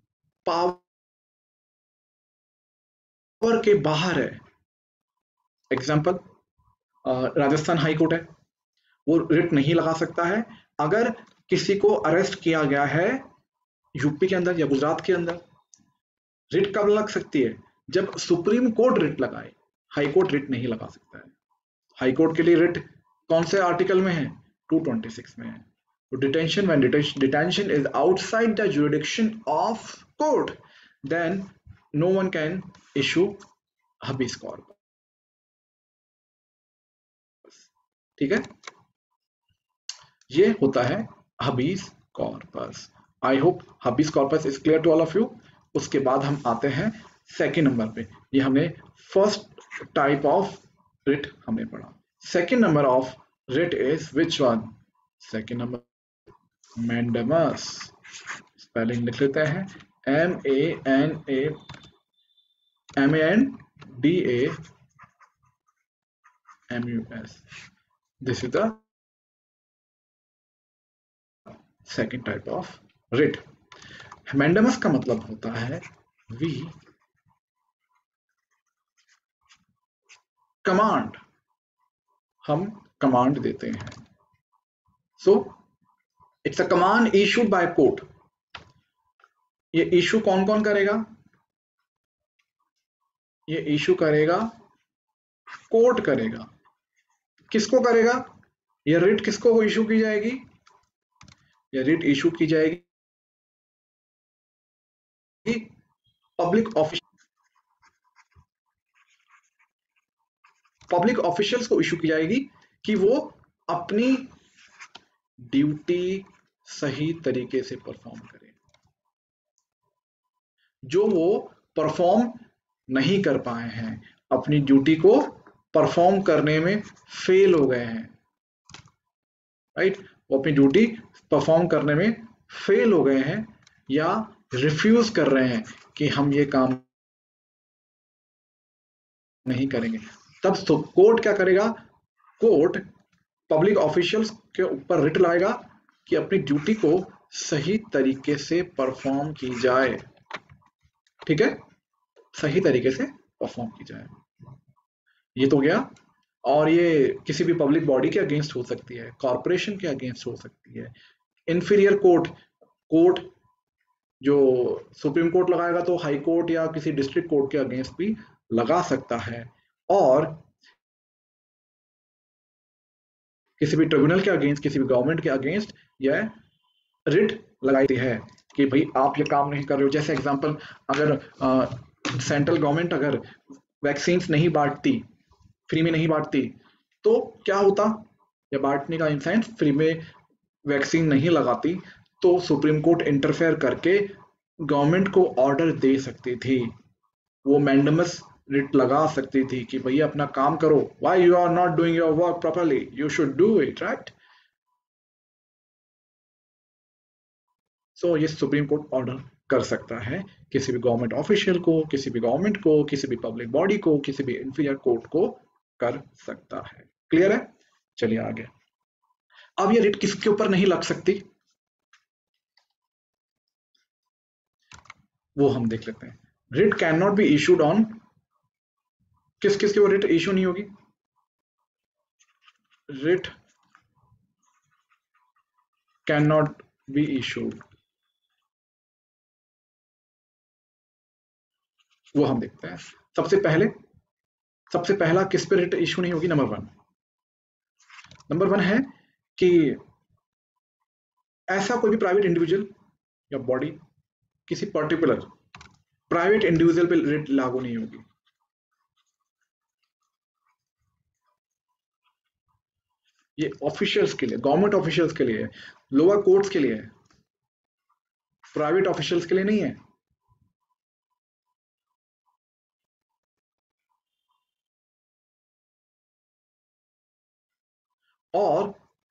A: पावर के बाहर है। एग्जाम्पल, राजस्थान हाई कोर्ट है, वो रिट नहीं लगा सकता है अगर किसी को अरेस्ट किया गया है यूपी के अंदर या गुजरात के अंदर। रिट कब लग सकती है? जब सुप्रीम कोर्ट रिट लगाए, हाई कोर्ट रिट नहीं लगा सकता है। हाई कोर्ट के लिए रिट कौन से आर्टिकल में है? टू ट्वेंटी सिक्स में है। तो detention when detention is outside the jurisdiction of court, then no one can issue habeas corpus. ठीक है, ये होता है habeas corpus. I hope habeas corpus is clear to all of you. उसके बाद हम आते हैं सेकेंड नंबर पे। ये हमने फर्स्ट टाइप ऑफ रिट हमने पढ़ा। Second number of writ is which one? Second number mandamus. Spelling लिख लेते हैं, M A N A M A N D A M U S. This is the second type of writ. Mandamus का मतलब होता है we command, हम command देते हैं। So it's a command issued by court. Issue इशू कौन कौन करेगा? ये इशू करेगा कोर्ट करेगा। किसको करेगा? ये रिट किसको इशू की जाएगी? ये रिट इशू की जाएगी पब्लिक ऑफिशियल पब्लिक ऑफिशियल्स को इशू की जाएगी कि वो अपनी ड्यूटी सही तरीके से परफॉर्म करें। जो वो परफॉर्म नहीं कर पाए हैं, अपनी ड्यूटी को परफॉर्म करने में फेल हो गए हैं, राइट, वो अपनी ड्यूटी परफॉर्म करने में फेल हो गए हैं, या रिफ्यूज कर रहे हैं कि हम ये काम नहीं करेंगे, तब तो कोर्ट क्या करेगा? कोर्ट पब्लिक ऑफिशियल्स के ऊपर रिट लाएगा कि अपनी ड्यूटी को सही तरीके से परफॉर्म की जाए। ठीक है, सही तरीके से परफॉर्म की जाए। ये तो गया। और ये किसी भी पब्लिक बॉडी के अगेंस्ट हो सकती है, कॉरपोरेशन के अगेंस्ट हो सकती है। इंफीरियर कोर्ट, कोर्ट जो सुप्रीम कोर्ट लगाएगा तो हाई कोर्ट या किसी डिस्ट्रिक्ट कोर्ट के अगेंस्ट भी लगा सकता है। और किसी भी ट्रिब्यूनल के अगेंस्ट, किसी भी गवर्नमेंट के अगेंस्ट यह रिट लगाई है कि भाई आप ये काम नहीं कर रहे हो। जैसे एग्जांपल, अगर सेंट्रल गवर्नमेंट अगर वैक्सीन नहीं बांटती, फ्री में नहीं बांटती, तो क्या होता? या बांटने का इन सेंस फ्री में वैक्सीन नहीं लगाती, तो सुप्रीम कोर्ट इंटरफेयर करके गवर्नमेंट को ऑर्डर दे सकती थी, वो मैंडमस रिट लगा सकती थी कि भैया अपना काम करो, why you are not doing your work properly, you should do it, right? So ये सुप्रीम कोर्ट ऑर्डर कर सकता है किसी भी गवर्नमेंट ऑफिशियल को, किसी भी गवर्नमेंट को, किसी भी पब्लिक बॉडी को, किसी भी इंफीरियर कोर्ट को कर सकता है। क्लियर है? चलिए आगे। अब ये रिट किसके ऊपर नहीं लग सकती, वो हम देख लेते हैं। Writ can not be issued on, किस किस की वो रिट इशू नहीं होगी? Writ can not be issued, वो हम देखते हैं। सबसे पहले, सबसे पहला किस पे रिट इशू नहीं होगी? नंबर वन, नंबर वन है कि ऐसा कोई भी प्राइवेट इंडिविजुअल या बॉडी किसी पर्टिकुलर प्राइवेट इंडिविजुअल पे रिट लागू नहीं होगी। ये ऑफिशियल्स के लिए, गवर्नमेंट ऑफिशियल्स के लिए, लोअर कोर्ट्स के लिए, प्राइवेट ऑफिशियल्स के लिए नहीं है। और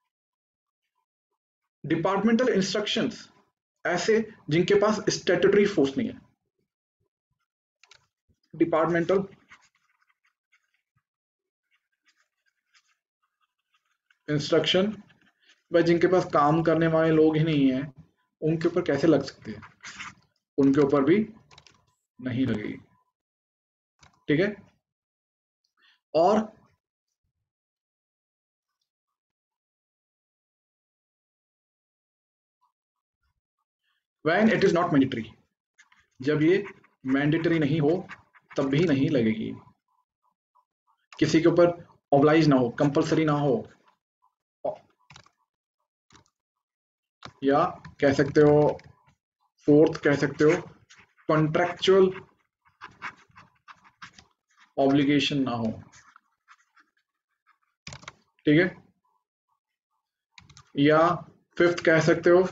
A: डिपार्टमेंटल इंस्ट्रक्शंस ऐसे जिनके पास स्टैट्यूटरी फोर्स नहीं है, डिपार्टमेंटल इंस्ट्रक्शन भाई जिनके पास काम करने वाले लोग ही नहीं है, उनके ऊपर कैसे लग सकते हैं? उनके ऊपर भी नहीं लगेगी। ठीक है। और when it is not mandatory, जब ये मैंडेटरी नहीं हो तब भी नहीं लगेगी। किसी के ऊपर ऑब्लाइज ना हो, कंपलसरी ना हो, या कह सकते हो, फोर्थ कह सकते हो, कॉन्ट्रेक्चुअल ऑब्लिगेशन ना हो। ठीक है। या फिफ्थ कह सकते हो,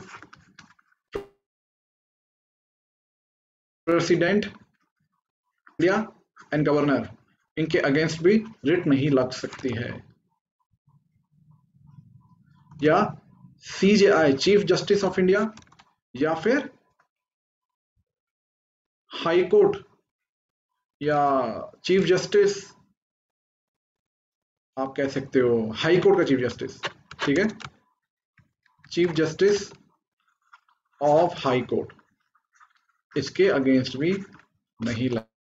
A: प्रेसिडेंट इंडिया एंड गवर्नर, इनके अगेंस्ट भी रिट नहीं लग सकती है। या CJI, chief justice of India, या फिर हाई कोर्ट या चीफ जस्टिस, आप कह सकते हो हाई कोर्ट का चीफ जस्टिस। ठीक है, chief justice of high court, इसके अगेंस्ट भी नहीं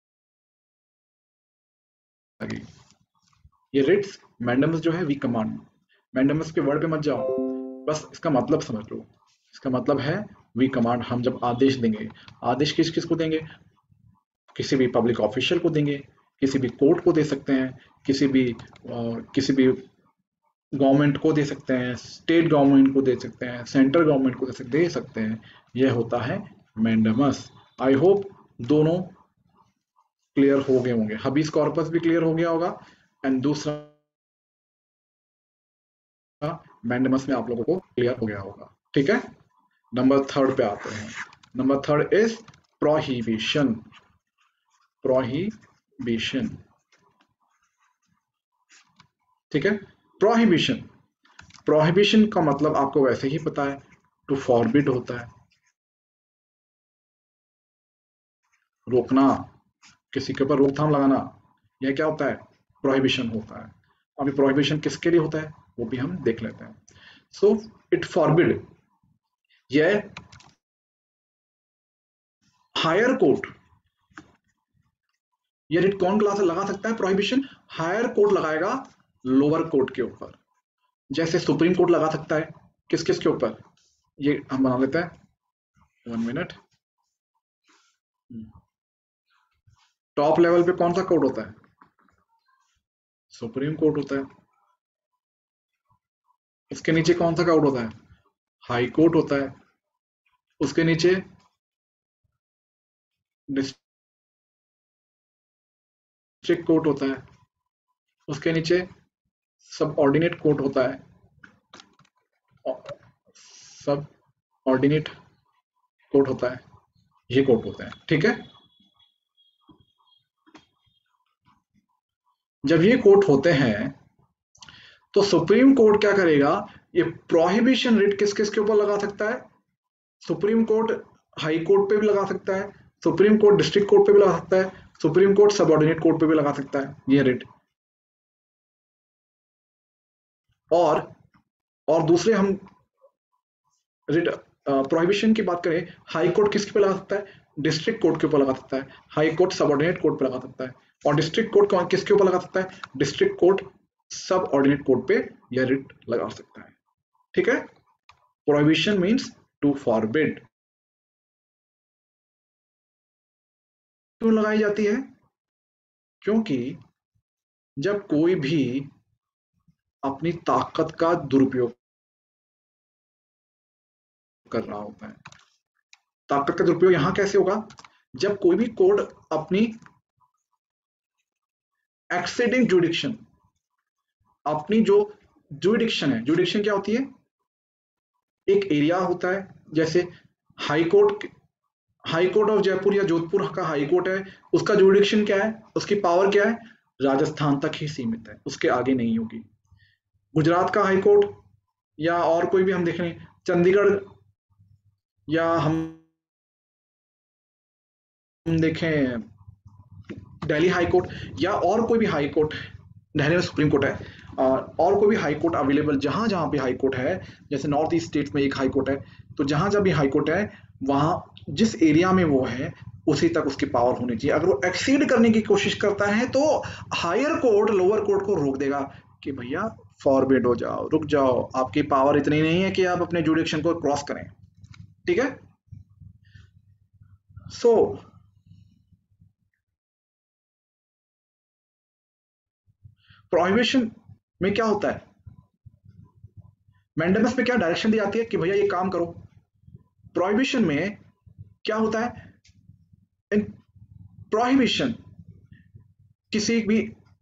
A: लगी। ये रिट्स मैंडमस जो है वी कमांड, मैंडमस के वर्ड पे मत जाओ, बस इसका मतलब समझ लो। इसका मतलब है वी कमांड, हम जब आदेश देंगे, आदेश किस किस को देंगे? किसी भी पब्लिक ऑफिशियल को देंगे, किसी भी कोर्ट को दे सकते हैं, किसी भी आ, किसी भी गवर्नमेंट को दे सकते हैं, स्टेट गवर्नमेंट को दे सकते हैं, सेंट्रल गवर्नमेंट को दे सकते हैं। यह होता है मैंडमस। आई होप दोनों क्लियर हो गए होंगे, हबीस कॉर्पस भी क्लियर हो गया होगा, एंड दूसरा मैंडमस में आप लोगों को क्लियर हो गया होगा। ठीक है। नंबर थर्ड पे आते हैं। Number third is prohibition. Prohibition, ठीक है। प्रोहिबिशन, प्रोहिबिशन का मतलब आपको वैसे ही पता है, टू फॉरबिड होता है। रोकना, किसी के ऊपर रोकथाम लगाना, यह क्या होता है? प्रोहिबिशन होता है। अभी प्रोहिबिशन किसके लिए होता है वो भी हम देख लेते हैं। सो इट फॉरबिड, यह हायर कोर्ट, ये रिट कौन क्लास लगा सकता है प्रोहिबिशन? हायर कोर्ट लगाएगा लोअर कोर्ट के ऊपर। जैसे सुप्रीम कोर्ट लगा सकता है किस किस के ऊपर, ये हम बना लेते हैं, वन मिनट। टॉप लेवल पे कौन सा कोर्ट होता है? सुप्रीम कोर्ट होता है। उसके नीचे कौन सा कोर्ट होता है? हाई कोर्ट होता है। उसके नीचे डिस्ट्रिक्ट कोर्ट होता है। उसके नीचे सब ऑर्डिनेट कोर्ट होता है, सब ऑर्डिनेट कोर्ट होता है, ये कोर्ट होते हैं, ठीक है। जब ये कोर्ट होते हैं तो सुप्रीम कोर्ट क्या करेगा? ये प्रोहिबिशन रिट किस किस के ऊपर लगा सकता है? सुप्रीम कोर्ट हाई कोर्ट पे भी लगा सकता है, सुप्रीम कोर्ट डिस्ट्रिक्ट कोर्ट पे भी लगा सकता है, सुप्रीम कोर्ट सबऑर्डिनेट कोर्ट पे भी लगा सकता है ये रिट। और और दूसरे हम रिट प्रोहिबिशन की बात करें, हाई कोर्ट किसके पे लगा सकता है? डिस्ट्रिक्ट कोर्ट के ऊपर लगा सकता है। हाई कोर्ट सबऑर्डिनेट कोर्ट पे लगा सकता है। और डिस्ट्रिक्ट कोर्ट किसके ऊपर लगा सकता है? District court subordinate court पे यह रिट लगा सकता है, ठीक है। Prohibition means to forbid. क्यों लगाई जाती है? क्योंकि जब कोई भी अपनी ताकत का दुरुपयोग कर रहा होता है, ताकत का दुरुपयोग यहां कैसे होगा? जब कोई भी कोर्ट अपनी एक्सीडिंग जुडिक्शन, अपनी जो जुडिक्शन है, जुडिक्शन क्या होती है? एक एरिया होता है, जैसे high court, high court of Jaipur या जोधपुर का हाई कोर्ट है, उसका जुडिक्शन क्या है, उसकी पावर क्या है? राजस्थान तक ही सीमित है, उसके आगे नहीं होगी। गुजरात का हाई कोर्ट या और कोई भी हम देख लें, चंडीगढ़ या हम देखें दिल्ली हाई कोर्ट या और कोई भी हाई कोर्ट, दिल्ली में सुप्रीम कोर्ट है, और कोई भी हाई कोर्ट अवेलेबल, जहां जहां भी हाई कोर्ट है, जैसे नॉर्थ ईस्ट स्टेट में एक हाई कोर्ट है, तो जहां जहां भी हाई कोर्ट है वहां जिस एरिया में वो है उसी तक उसकी पावर होनी चाहिए। अगर वो एक्सीड करने की कोशिश करता है तो हायर कोर्ट लोअर कोर्ट को रोक देगा कि भैया फॉरबिड हो जाओ, रुक जाओ, आपकी पावर इतनी नहीं है कि आप अपने जुडिक्शन को क्रॉस करें, ठीक है। सो so, प्रोहिबिशन में क्या होता है? मैंडेमस में क्या डायरेक्शन दी जाती है कि भैया ये काम करो। प्रोहिबिशन में क्या होता है? इन प्रोहिबिशन किसी भी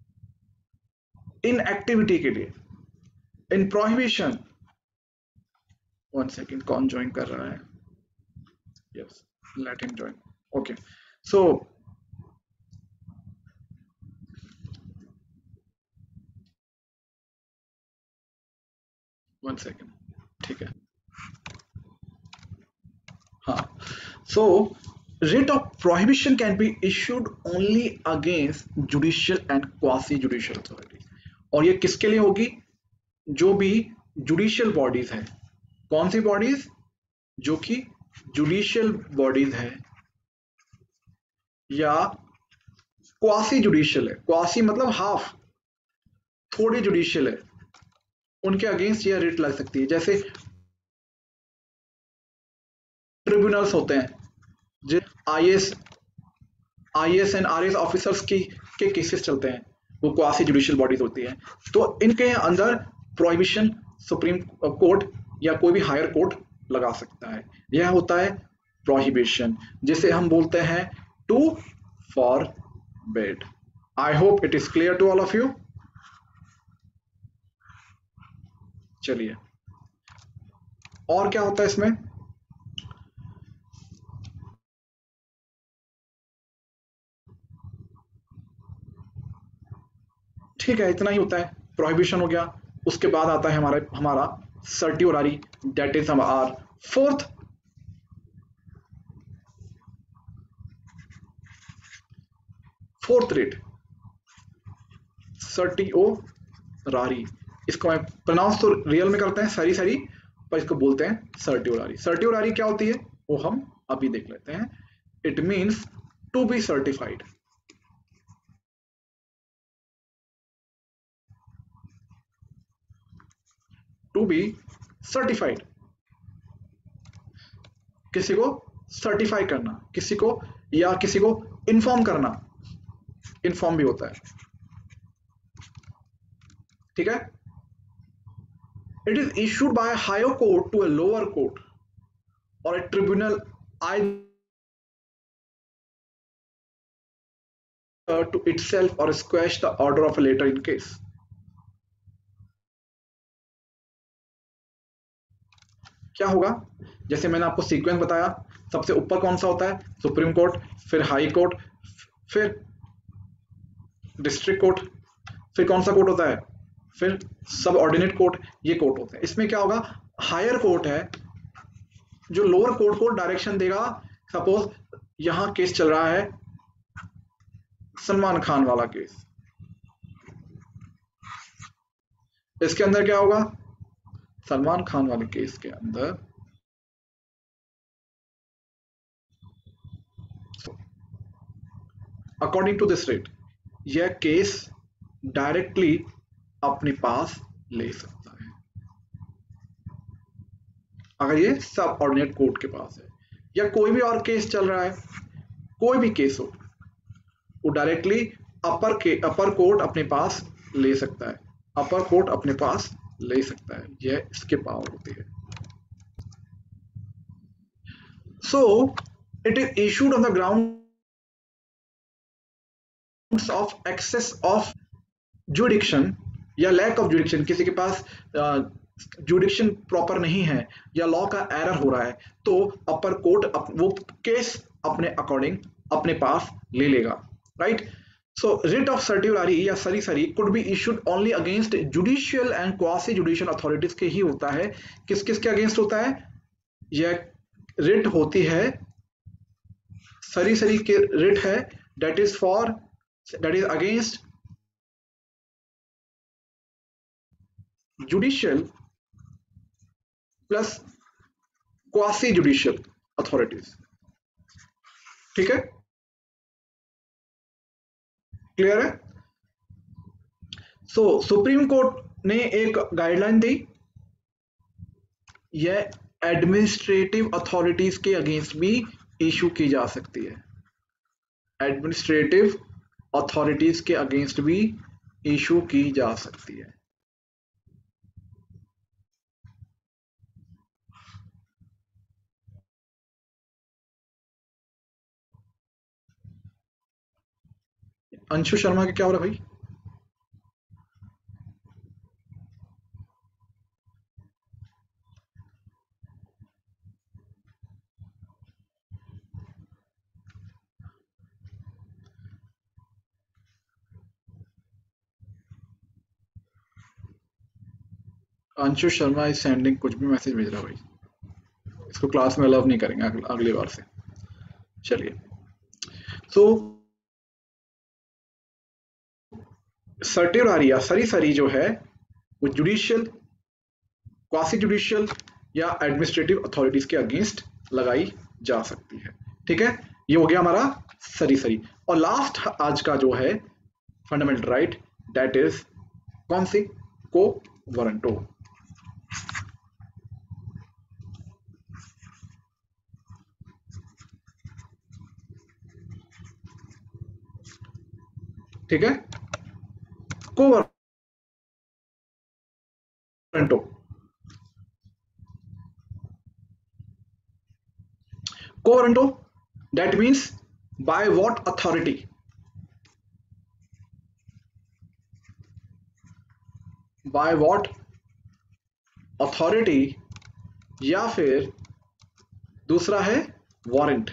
A: इन एक्टिविटी के लिए, इन प्रोहिबिशन, वन सेकेंड, कौन ज्वाइन कर रहा है? Yes, let him join. Okay, so one second, ठीक है। हाँ, सो writ of prohibition can be issued only against judicial and quasi judicial authority। और ये किसके लिए होगी? जो भी जुडिशियल बॉडीज है। कौन सी बॉडीज? जो कि जुडिशियल बॉडीज है या क्वासी जुडिशियल है। क्वासी मतलब हाफ, थोड़ी जुडिशियल है, उनके अगेंस्ट यह रिट लग सकती है। जैसे ट्रिब्यूनल्स होते हैं, जो IAS IAS and RAS officers की के केसेस चलते हैं, वो क्वासी जुडिशियल बॉडीज होती है। तो इनके अंदर प्रोहिबिशन सुप्रीम कोर्ट या कोई भी हायर कोर्ट लगा सकता है। यह होता है प्रोहिबिशन, जिसे हम बोलते हैं to forbid. I hope it is clear to all of you. चलिए, और क्या होता है इसमें? ठीक है, इतना ही होता है। प्रोहिबिशन हो गया, उसके बाद आता है हमारा हमारा certiorari, that is our fourth fourth writ certiorari, इसको मैं प्रोनाउंस तो रियल में करते हैं सरी सरी, पर इसको बोलते हैं सर्टिओरारी। सर्टिओरारी क्या होती है वो हम अभी देख लेते हैं। It means to be certified. To be certified, किसी को सर्टिफाई करना, किसी को या किसी को इन्फॉर्म करना, इन्फॉर्म भी होता है, ठीक है। It is issued by higher court to a lower court और a tribunal I to itself or squash the order of a later in case। क्या होगा, जैसे मैंने आपको सीक्वेंस बताया, सबसे ऊपर कौन सा होता है, सुप्रीम कोर्ट, फिर हाई कोर्ट, फिर डिस्ट्रिक्ट कोर्ट, फिर कौन सा कोर्ट होता है, फिर सब ऑर्डिनेट कोर्ट, ये कोर्ट होते हैं। इसमें क्या होगा, हायर कोर्ट है जो लोअर कोर्ट को डायरेक्शन देगा। सपोज यहां केस चल रहा है सलमान खान वाला केस, इसके अंदर क्या होगा, सलमान खान वाले केस के अंदर अकॉर्डिंग टू दिस रेट यह केस डायरेक्टली अपने पास ले सकता है अगर ये सब ऑर्डिनेट कोर्ट के पास है, या कोई भी और केस चल रहा है, कोई भी केस हो वो डायरेक्टली अपर के अपर कोर्ट अपने पास ले सकता है, अपर कोर्ट अपने पास ले सकता है, यह इसके पावर होती है। So it is issued on the ground of excess of jurisdiction या लैक ऑफ जुडिक्शन, किसी के पास जुडिक्शन प्रॉपर नहीं है या लॉ का एरर हो रहा है, तो अपर कोर्ट वो केस अपने अकॉर्डिंग अपने पास ले लेगा, right. So writ of certiorari या सरी सरी could be issued only against judicial and quasi judicial authorities के ही होता है। किस किस के अगेंस्ट होता है, यह रिट होती है, सरी सरी के रिट है that is for that is against judicial plus quasi judicial authorities, ठीक है, क्लियर है। सो सुप्रीम कोर्ट ने एक गाइडलाइन दी, यह एडमिनिस्ट्रेटिव अथॉरिटीज के अगेंस्ट भी इशू की जा सकती है, एडमिनिस्ट्रेटिव अथॉरिटीज के अगेंस्ट भी इशू की जा सकती है। अंशु शर्मा के क्या हो रहा है भाई, अंशु शर्मा इज सेंडिंग कुछ भी मैसेज भेज रहा है भाई, इसको क्लास में अलाउ नहीं करेंगे अगली बार से। चलिए, तो सर्टिओरारी या सरी सरी जो है वो जुडिशियल, क्वासी जुडिशियल या एडमिनिस्ट्रेटिव अथॉरिटीज के अगेंस्ट लगाई जा सकती है, ठीक है। ये हो गया हमारा सरी सरी। और लास्ट आज का जो है फंडामेंटल राइट, दैट इज कौन सी, को वारंटो। ठीक है, quo warranto, quo warranto that means by what authority, by what authority, या फिर दूसरा है warrant.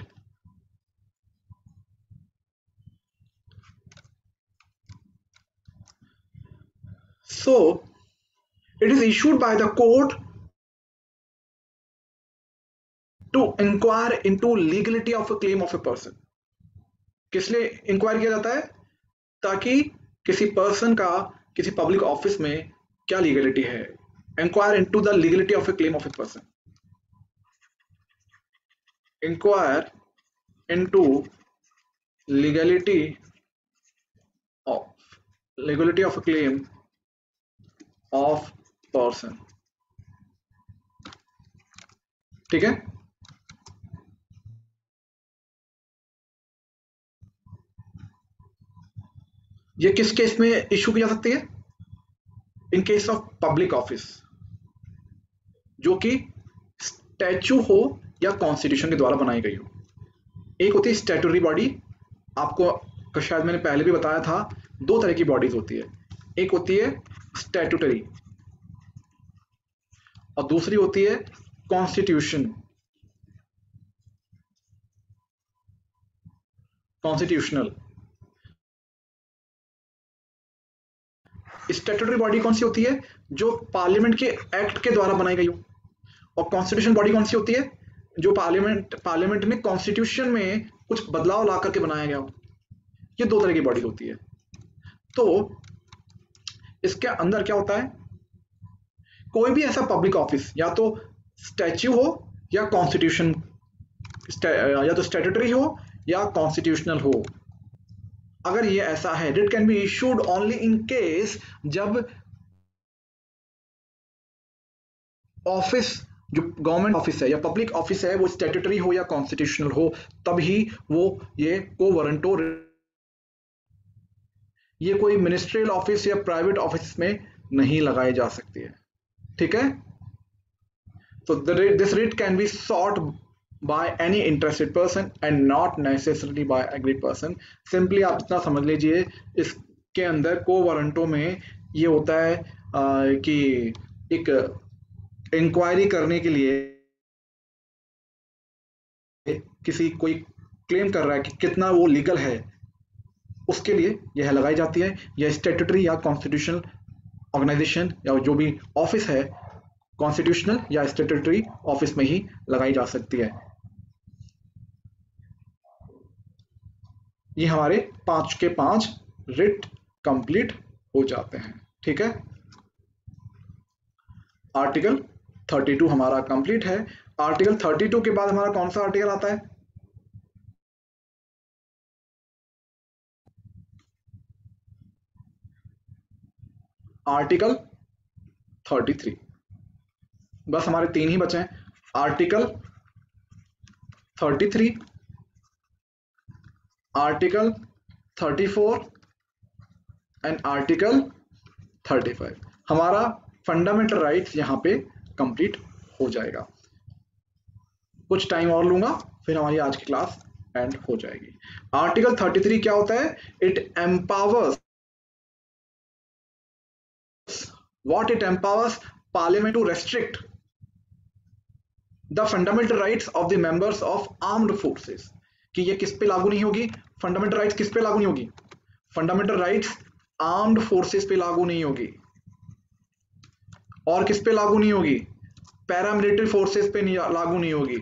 A: So it is issued by the court to inquire into legality of a claim of a person। किस लिए inquire किया जाता है, ताकि किसी पर्सन का किसी पब्लिक ऑफिस में क्या लीगलिटी है, inquire into the legality of a claim of a person, inquire into legality of legality of a claim of person. ठीक है, ये किस केस में इशू की जा सकती है? In case of public office जो कि स्टैच्यू हो या कॉन्स्टिट्यूशन के द्वारा बनाई गई हो। एक होती है स्टैट्यूटरी बॉडी, आपको शायद मैंने पहले भी बताया था, दो तरह की बॉडीज होती है, एक होती है स्टैट्यूटरी और दूसरी होती है कॉन्स्टिट्यूशन कॉन्स्टिट्यूशनल। स्टैट्यूटरी बॉडी कौन सी होती है? जो पार्लियामेंट के एक्ट के द्वारा बनाई गई हो। और कॉन्स्टिट्यूशन बॉडी कौन सी होती है? जो पार्लियामेंट पार्लियामेंट ने कॉन्स्टिट्यूशन में कुछ बदलाव ला करके बनाया गया हो। ये दो तरह की बॉडी होती है। तो इसके अंदर क्या होता है, कोई भी ऐसा पब्लिक ऑफिस या तो स्टैच्यू हो या कॉन्स्टिट्यूशन, या तो स्टैट्यूटरी हो या कॉन्स्टिट्यूशनल हो। अगर ये ऐसा है, writ can be issued only in case जब ऑफिस जो गवर्नमेंट ऑफिस है या पब्लिक ऑफिस है वो स्टैट्यूटरी हो या कॉन्स्टिट्यूशनल हो, तभी वो ये को वारंटो। ये कोई मिनिस्ट्रियल ऑफिस या प्राइवेट ऑफिस में नहीं लगाई जा सकती है। ठीक है, तो this writ can be sought by any interested person and not necessarily by agreed person। simply आप इतना समझ लीजिए, इसके अंदर को वारंटो में ये होता है आ, कि एक इंक्वायरी करने के लिए किसी कोई क्लेम कर रहा है कि कितना वो लीगल है, उसके लिए यह लगाई जाती है। यह स्टैट्यूटरी या कॉन्स्टिट्यूशनल ऑर्गेनाइजेशन या जो भी ऑफिस है कॉन्स्टिट्यूशनल या स्टैट्यूटरी ऑफिस में ही लगाई जा सकती है। ये हमारे पांच के पांच रिट कंप्लीट हो जाते हैं। ठीक है, आर्टिकल बत्तीस हमारा कंप्लीट है। आर्टिकल बत्तीस के बाद हमारा कौन सा आर्टिकल आता है? आर्टिकल तैंतीस। बस हमारे तीन ही बचे हैं, आर्टिकल तैंतीस, आर्टिकल चौंतीस एंड आर्टिकल पैंतीस। हमारा फंडामेंटल राइट्स यहाँ पे कंप्लीट हो जाएगा। कुछ टाइम और लूंगा, फिर हमारी आज की क्लास एंड हो जाएगी। आर्टिकल तैंतीस क्या होता है? It empowers what it empowers parliament to restrict the fundamental rights of the members of armed forces. कि ये किस पे लागू नहीं होगी? फंडामेंटल राइट्स किस पे लागू नहीं होगी? फंडामेंटल राइट्स आर्म्ड फोर्सेस पे लागू नहीं होगी। और किस पे लागू नहीं होगी? पैरामिलिट्री फोर्सेस पे नहीं लागू नहीं होगी।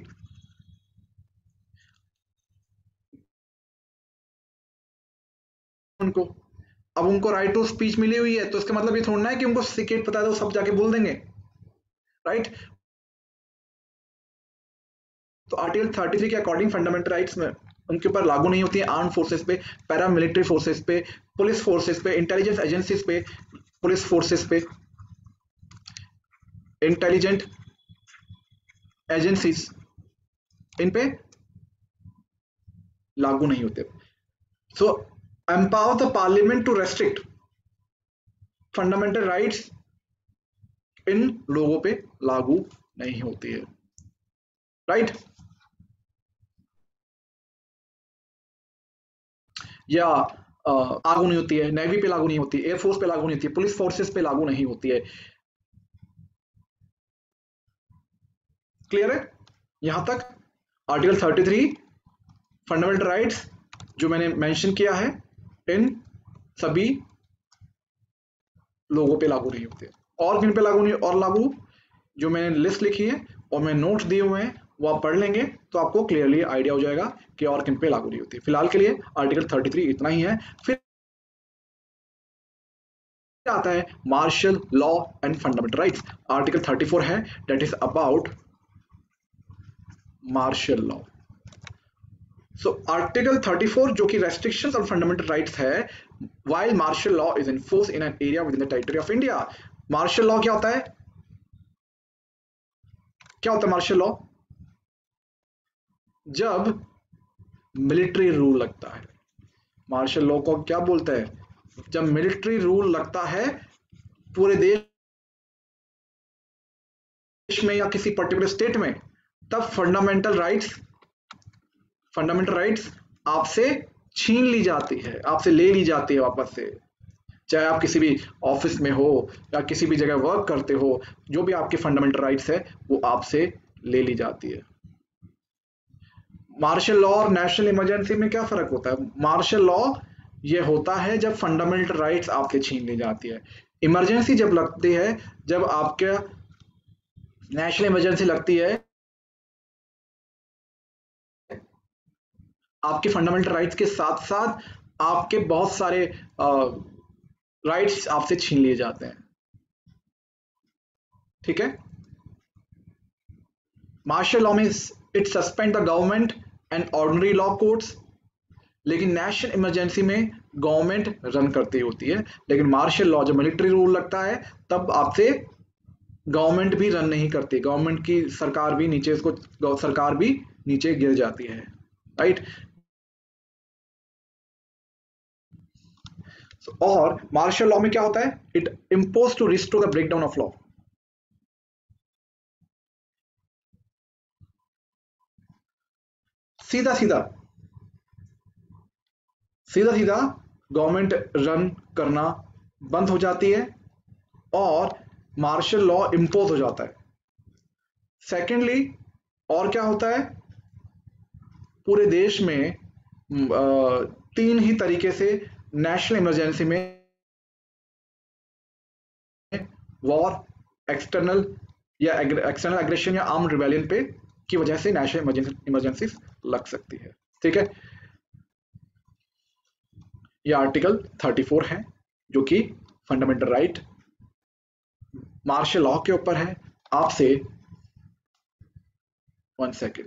A: उनको अब उनको राइट टू स्पीच मिली हुई है, तो इसका मतलब ये थोड़ा ना है कि उनको सीक्रेट पता है तो सब जाके बोल देंगे, राइट? तो आर्टिकल तैंतीस के अकॉर्डिंग फंडामेंटल राइट्स में उनके ऊपर लागू नहीं होती है। आर्म फोर्सेस पे, पैरामिलिट्री फोर्सेस पे, पुलिस फोर्सेस पे, इंटेलिजेंस एजेंसीज पे, पुलिस फोर्सेस पे, इंटेलिजेंट एजेंसीज, इन पे लागू नहीं होते। So empower the parliament to restrict fundamental rights इन लोगों पे लागू नहीं होती है, राइट? या लागू नहीं होती है, नेवी पे लागू नहीं होती, एयरफोर्स पे लागू नहीं होती है, पुलिस फोर्सेस पे लागू नहीं होती है। क्लियर है यहां तक? आर्टिकल तैंतीस फंडामेंटल राइट्स जो मैंने मेंशन किया है इन सभी लोगों पे लागू नहीं होते। और किन पे लागू नहीं? और लागू जो मैंने लिस्ट लिखी है और मैं नोट्स दिए हुए हैं वो आप पढ़ लेंगे तो आपको क्लियरली आइडिया हो जाएगा कि और किन पे लागू नहीं होती। फिलहाल के लिए आर्टिकल तैंतीस इतना ही है। फिर आता है martial law and fundamental rights. Article thirty four है, that is about martial law. So article thirty four जो कि रेस्ट्रिक्शंस ऑन फंडामेंटल राइट्स है, while martial law is enforced in an area within the territory of India. Martial law क्या होता है? क्या होता है मार्शल लॉ? जब मिलिट्री रूल लगता है। मार्शल लॉ को क्या बोलते हैं? जब मिलिट्री रूल लगता है पूरे देश में या किसी पर्टिकुलर स्टेट में, तब फंडामेंटल राइट्स फंडामेंटल राइट्स आपसे छीन ली जाती है, आपसे ले ली जाती है वापस से। चाहे आप किसी भी ऑफिस में हो या किसी भी जगह वर्क करते हो, जो भी आपके फंडामेंटल राइट्स है वो आपसे ले ली जाती है। मार्शल लॉ और नेशनल इमरजेंसी में क्या फर्क होता है? मार्शल लॉ ये होता है जब फंडामेंटल राइट्स आपसे छीन ली जाती है। इमरजेंसी जब लगती है, जब आपके नेशनल इमरजेंसी लगती है, आपके फंडामेंटल राइट्स के साथ साथ आपके बहुत सारे राइट्स आपसे छीन लिए जाते हैं। ठीक है? मार्शल लॉ में it suspend the government and ordinary law courts, लेकिन नेशनल इमरजेंसी में गवर्नमेंट रन करती होती है। लेकिन मार्शल लॉ जब मिलिट्री रूल लगता है, तब आपसे गवर्नमेंट भी रन नहीं करती, गवर्नमेंट की सरकार भी नीचे इसको सरकार भी नीचे गिर जाती है। राइट? और मार्शल लॉ में क्या होता है? It impose to restore the breakdown of law. सीधा सीधा सीधा सीधा गवर्नमेंट रन करना बंद हो जाती है और मार्शल लॉ इम्पोज हो जाता है। सेकेंडली, और क्या होता है? पूरे देश में तीन ही तरीके से नेशनल इमरजेंसी में वॉर, एक्सटर्नल या एक्सटर्नल एग्रेशन या आर्म्ड रिबेलियन पे की वजह से नेशनल इमरजेंसी लग सकती है। ठीक है? ये आर्टिकल थर्टी फोर है जो कि फंडामेंटल राइट मार्शल लॉ के ऊपर है। आपसे वन सेकेंड,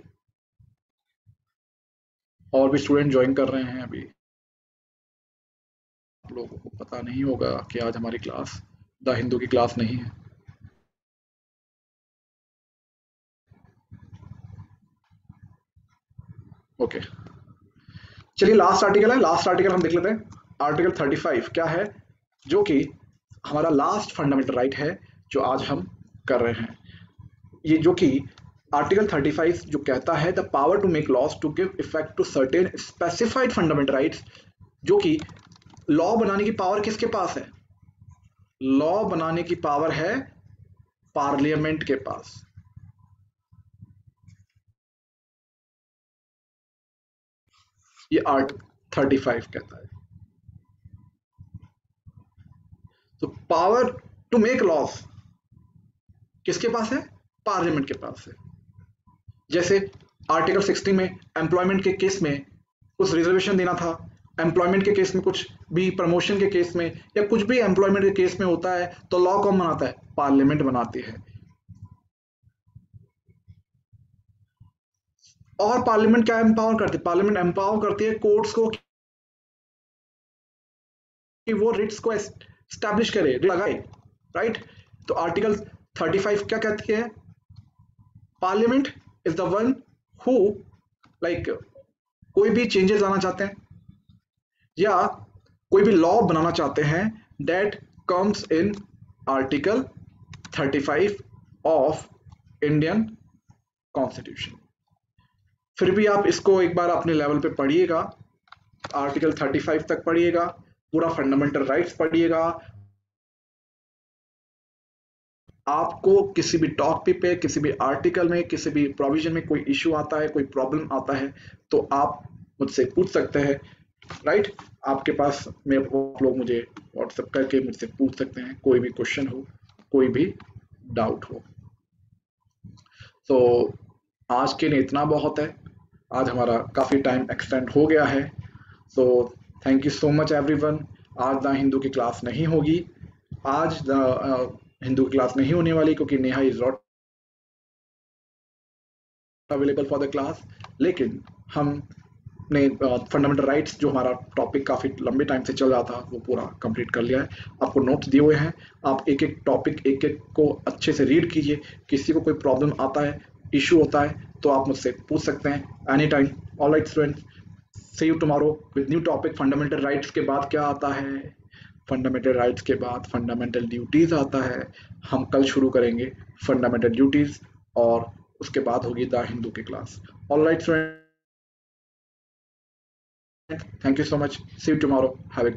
A: और भी स्टूडेंट ज्वाइन कर रहे हैं अभी। आप लोगों को पता नहीं होगा कि आज हमारी क्लास द हिंदू की क्लास नहीं है। ओके, चलिए लास्ट आर्टिकल है, लास्ट आर्टिकल हम देख लेते हैं। आर्टिकल थर्टी फाइव क्या है? जो कि हमारा लास्ट फंडामेंटल राइट है जो आज हम कर रहे हैं। ये जो कि आर्टिकल थर्टी फाइव जो कहता है the power to make laws to give effect to certain specified fundamental rights, जो कि लॉ बनाने की पावर किसके पास है? लॉ बनाने की पावर है पार्लियामेंट के पास। ये आर्ट थर्टी फाइव कहता है। तो पावर टू मेक लॉज किसके पास है? पार्लियामेंट के पास है। जैसे आर्टिकल सिक्सटीन में एम्प्लॉयमेंट के केस में कुछ रिजर्वेशन देना था, एम्प्लॉयमेंट के केस में, कुछ भी प्रमोशन के केस में, या कुछ भी एम्प्लॉयमेंट के केस में होता है, तो लॉ कौन बनाता है? पार्लियामेंट बनाती है। और पार्लियामेंट क्या एम्पावर करती है? पार्लियामेंट एम्पावर करती है कोर्ट्स को कि वो रिट्स को एस्टैब्लिश करे, लगाए। राइट? तो आर्टिकल थर्टी फाइव क्या कहती है? Parliament is the one who like कोई भी चेंजेस लाना चाहते हैं या कोई भी लॉ बनाना चाहते हैं, that comes in article thirty five of Indian constitution. फिर भी आप इसको एक बार अपने लेवल पे पढ़िएगा, आर्टिकल थर्टी फाइव तक पढ़िएगा, पूरा फंडामेंटल राइट्स पढ़िएगा। आपको किसी भी टॉपिक पे, किसी भी आर्टिकल में, किसी भी प्रोविजन में कोई इश्यू आता है, कोई प्रॉब्लम आता है, तो आप मुझसे पूछ सकते हैं। राइट? आपके पास में आप लोग मुझे व्हाट्सएप करके मुझसे पूछ सकते हैं, कोई भी क्वेश्चन हो, कोई भी डाउट हो। तो आज के लिए इतना बहुत है। आज हमारा काफ़ी टाइम एक्सटेंड हो गया है। So thank you so much everyone. आज द हिंदू की क्लास नहीं होगी, आज हिंदू की क्लास नहीं होने वाली क्योंकि Neha is not available for the class, लेकिन हम ने फंडामेंटल राइट्स जो हमारा टॉपिक काफ़ी लंबे टाइम से चल रहा था वो पूरा कंप्लीट कर लिया है। आपको नोट्स दिए हुए हैं, आप एक एक टॉपिक एक एक को अच्छे से रीड कीजिए। किसी को कोई प्रॉब्लम आता है, इशू होता है, तो आप मुझसे पूछ सकते हैं any time. All right students, see you tomorrow with new topic. Fundamental rights के बाद क्या आता है? फंडामेंटल राइट्स के बाद फंडामेंटल ड्यूटीज आता है। हम कल शुरू करेंगे फंडामेंटल ड्यूटीज और उसके बाद होगी द हिंदू की class. All right students, thank you so much. See you tomorrow. Have a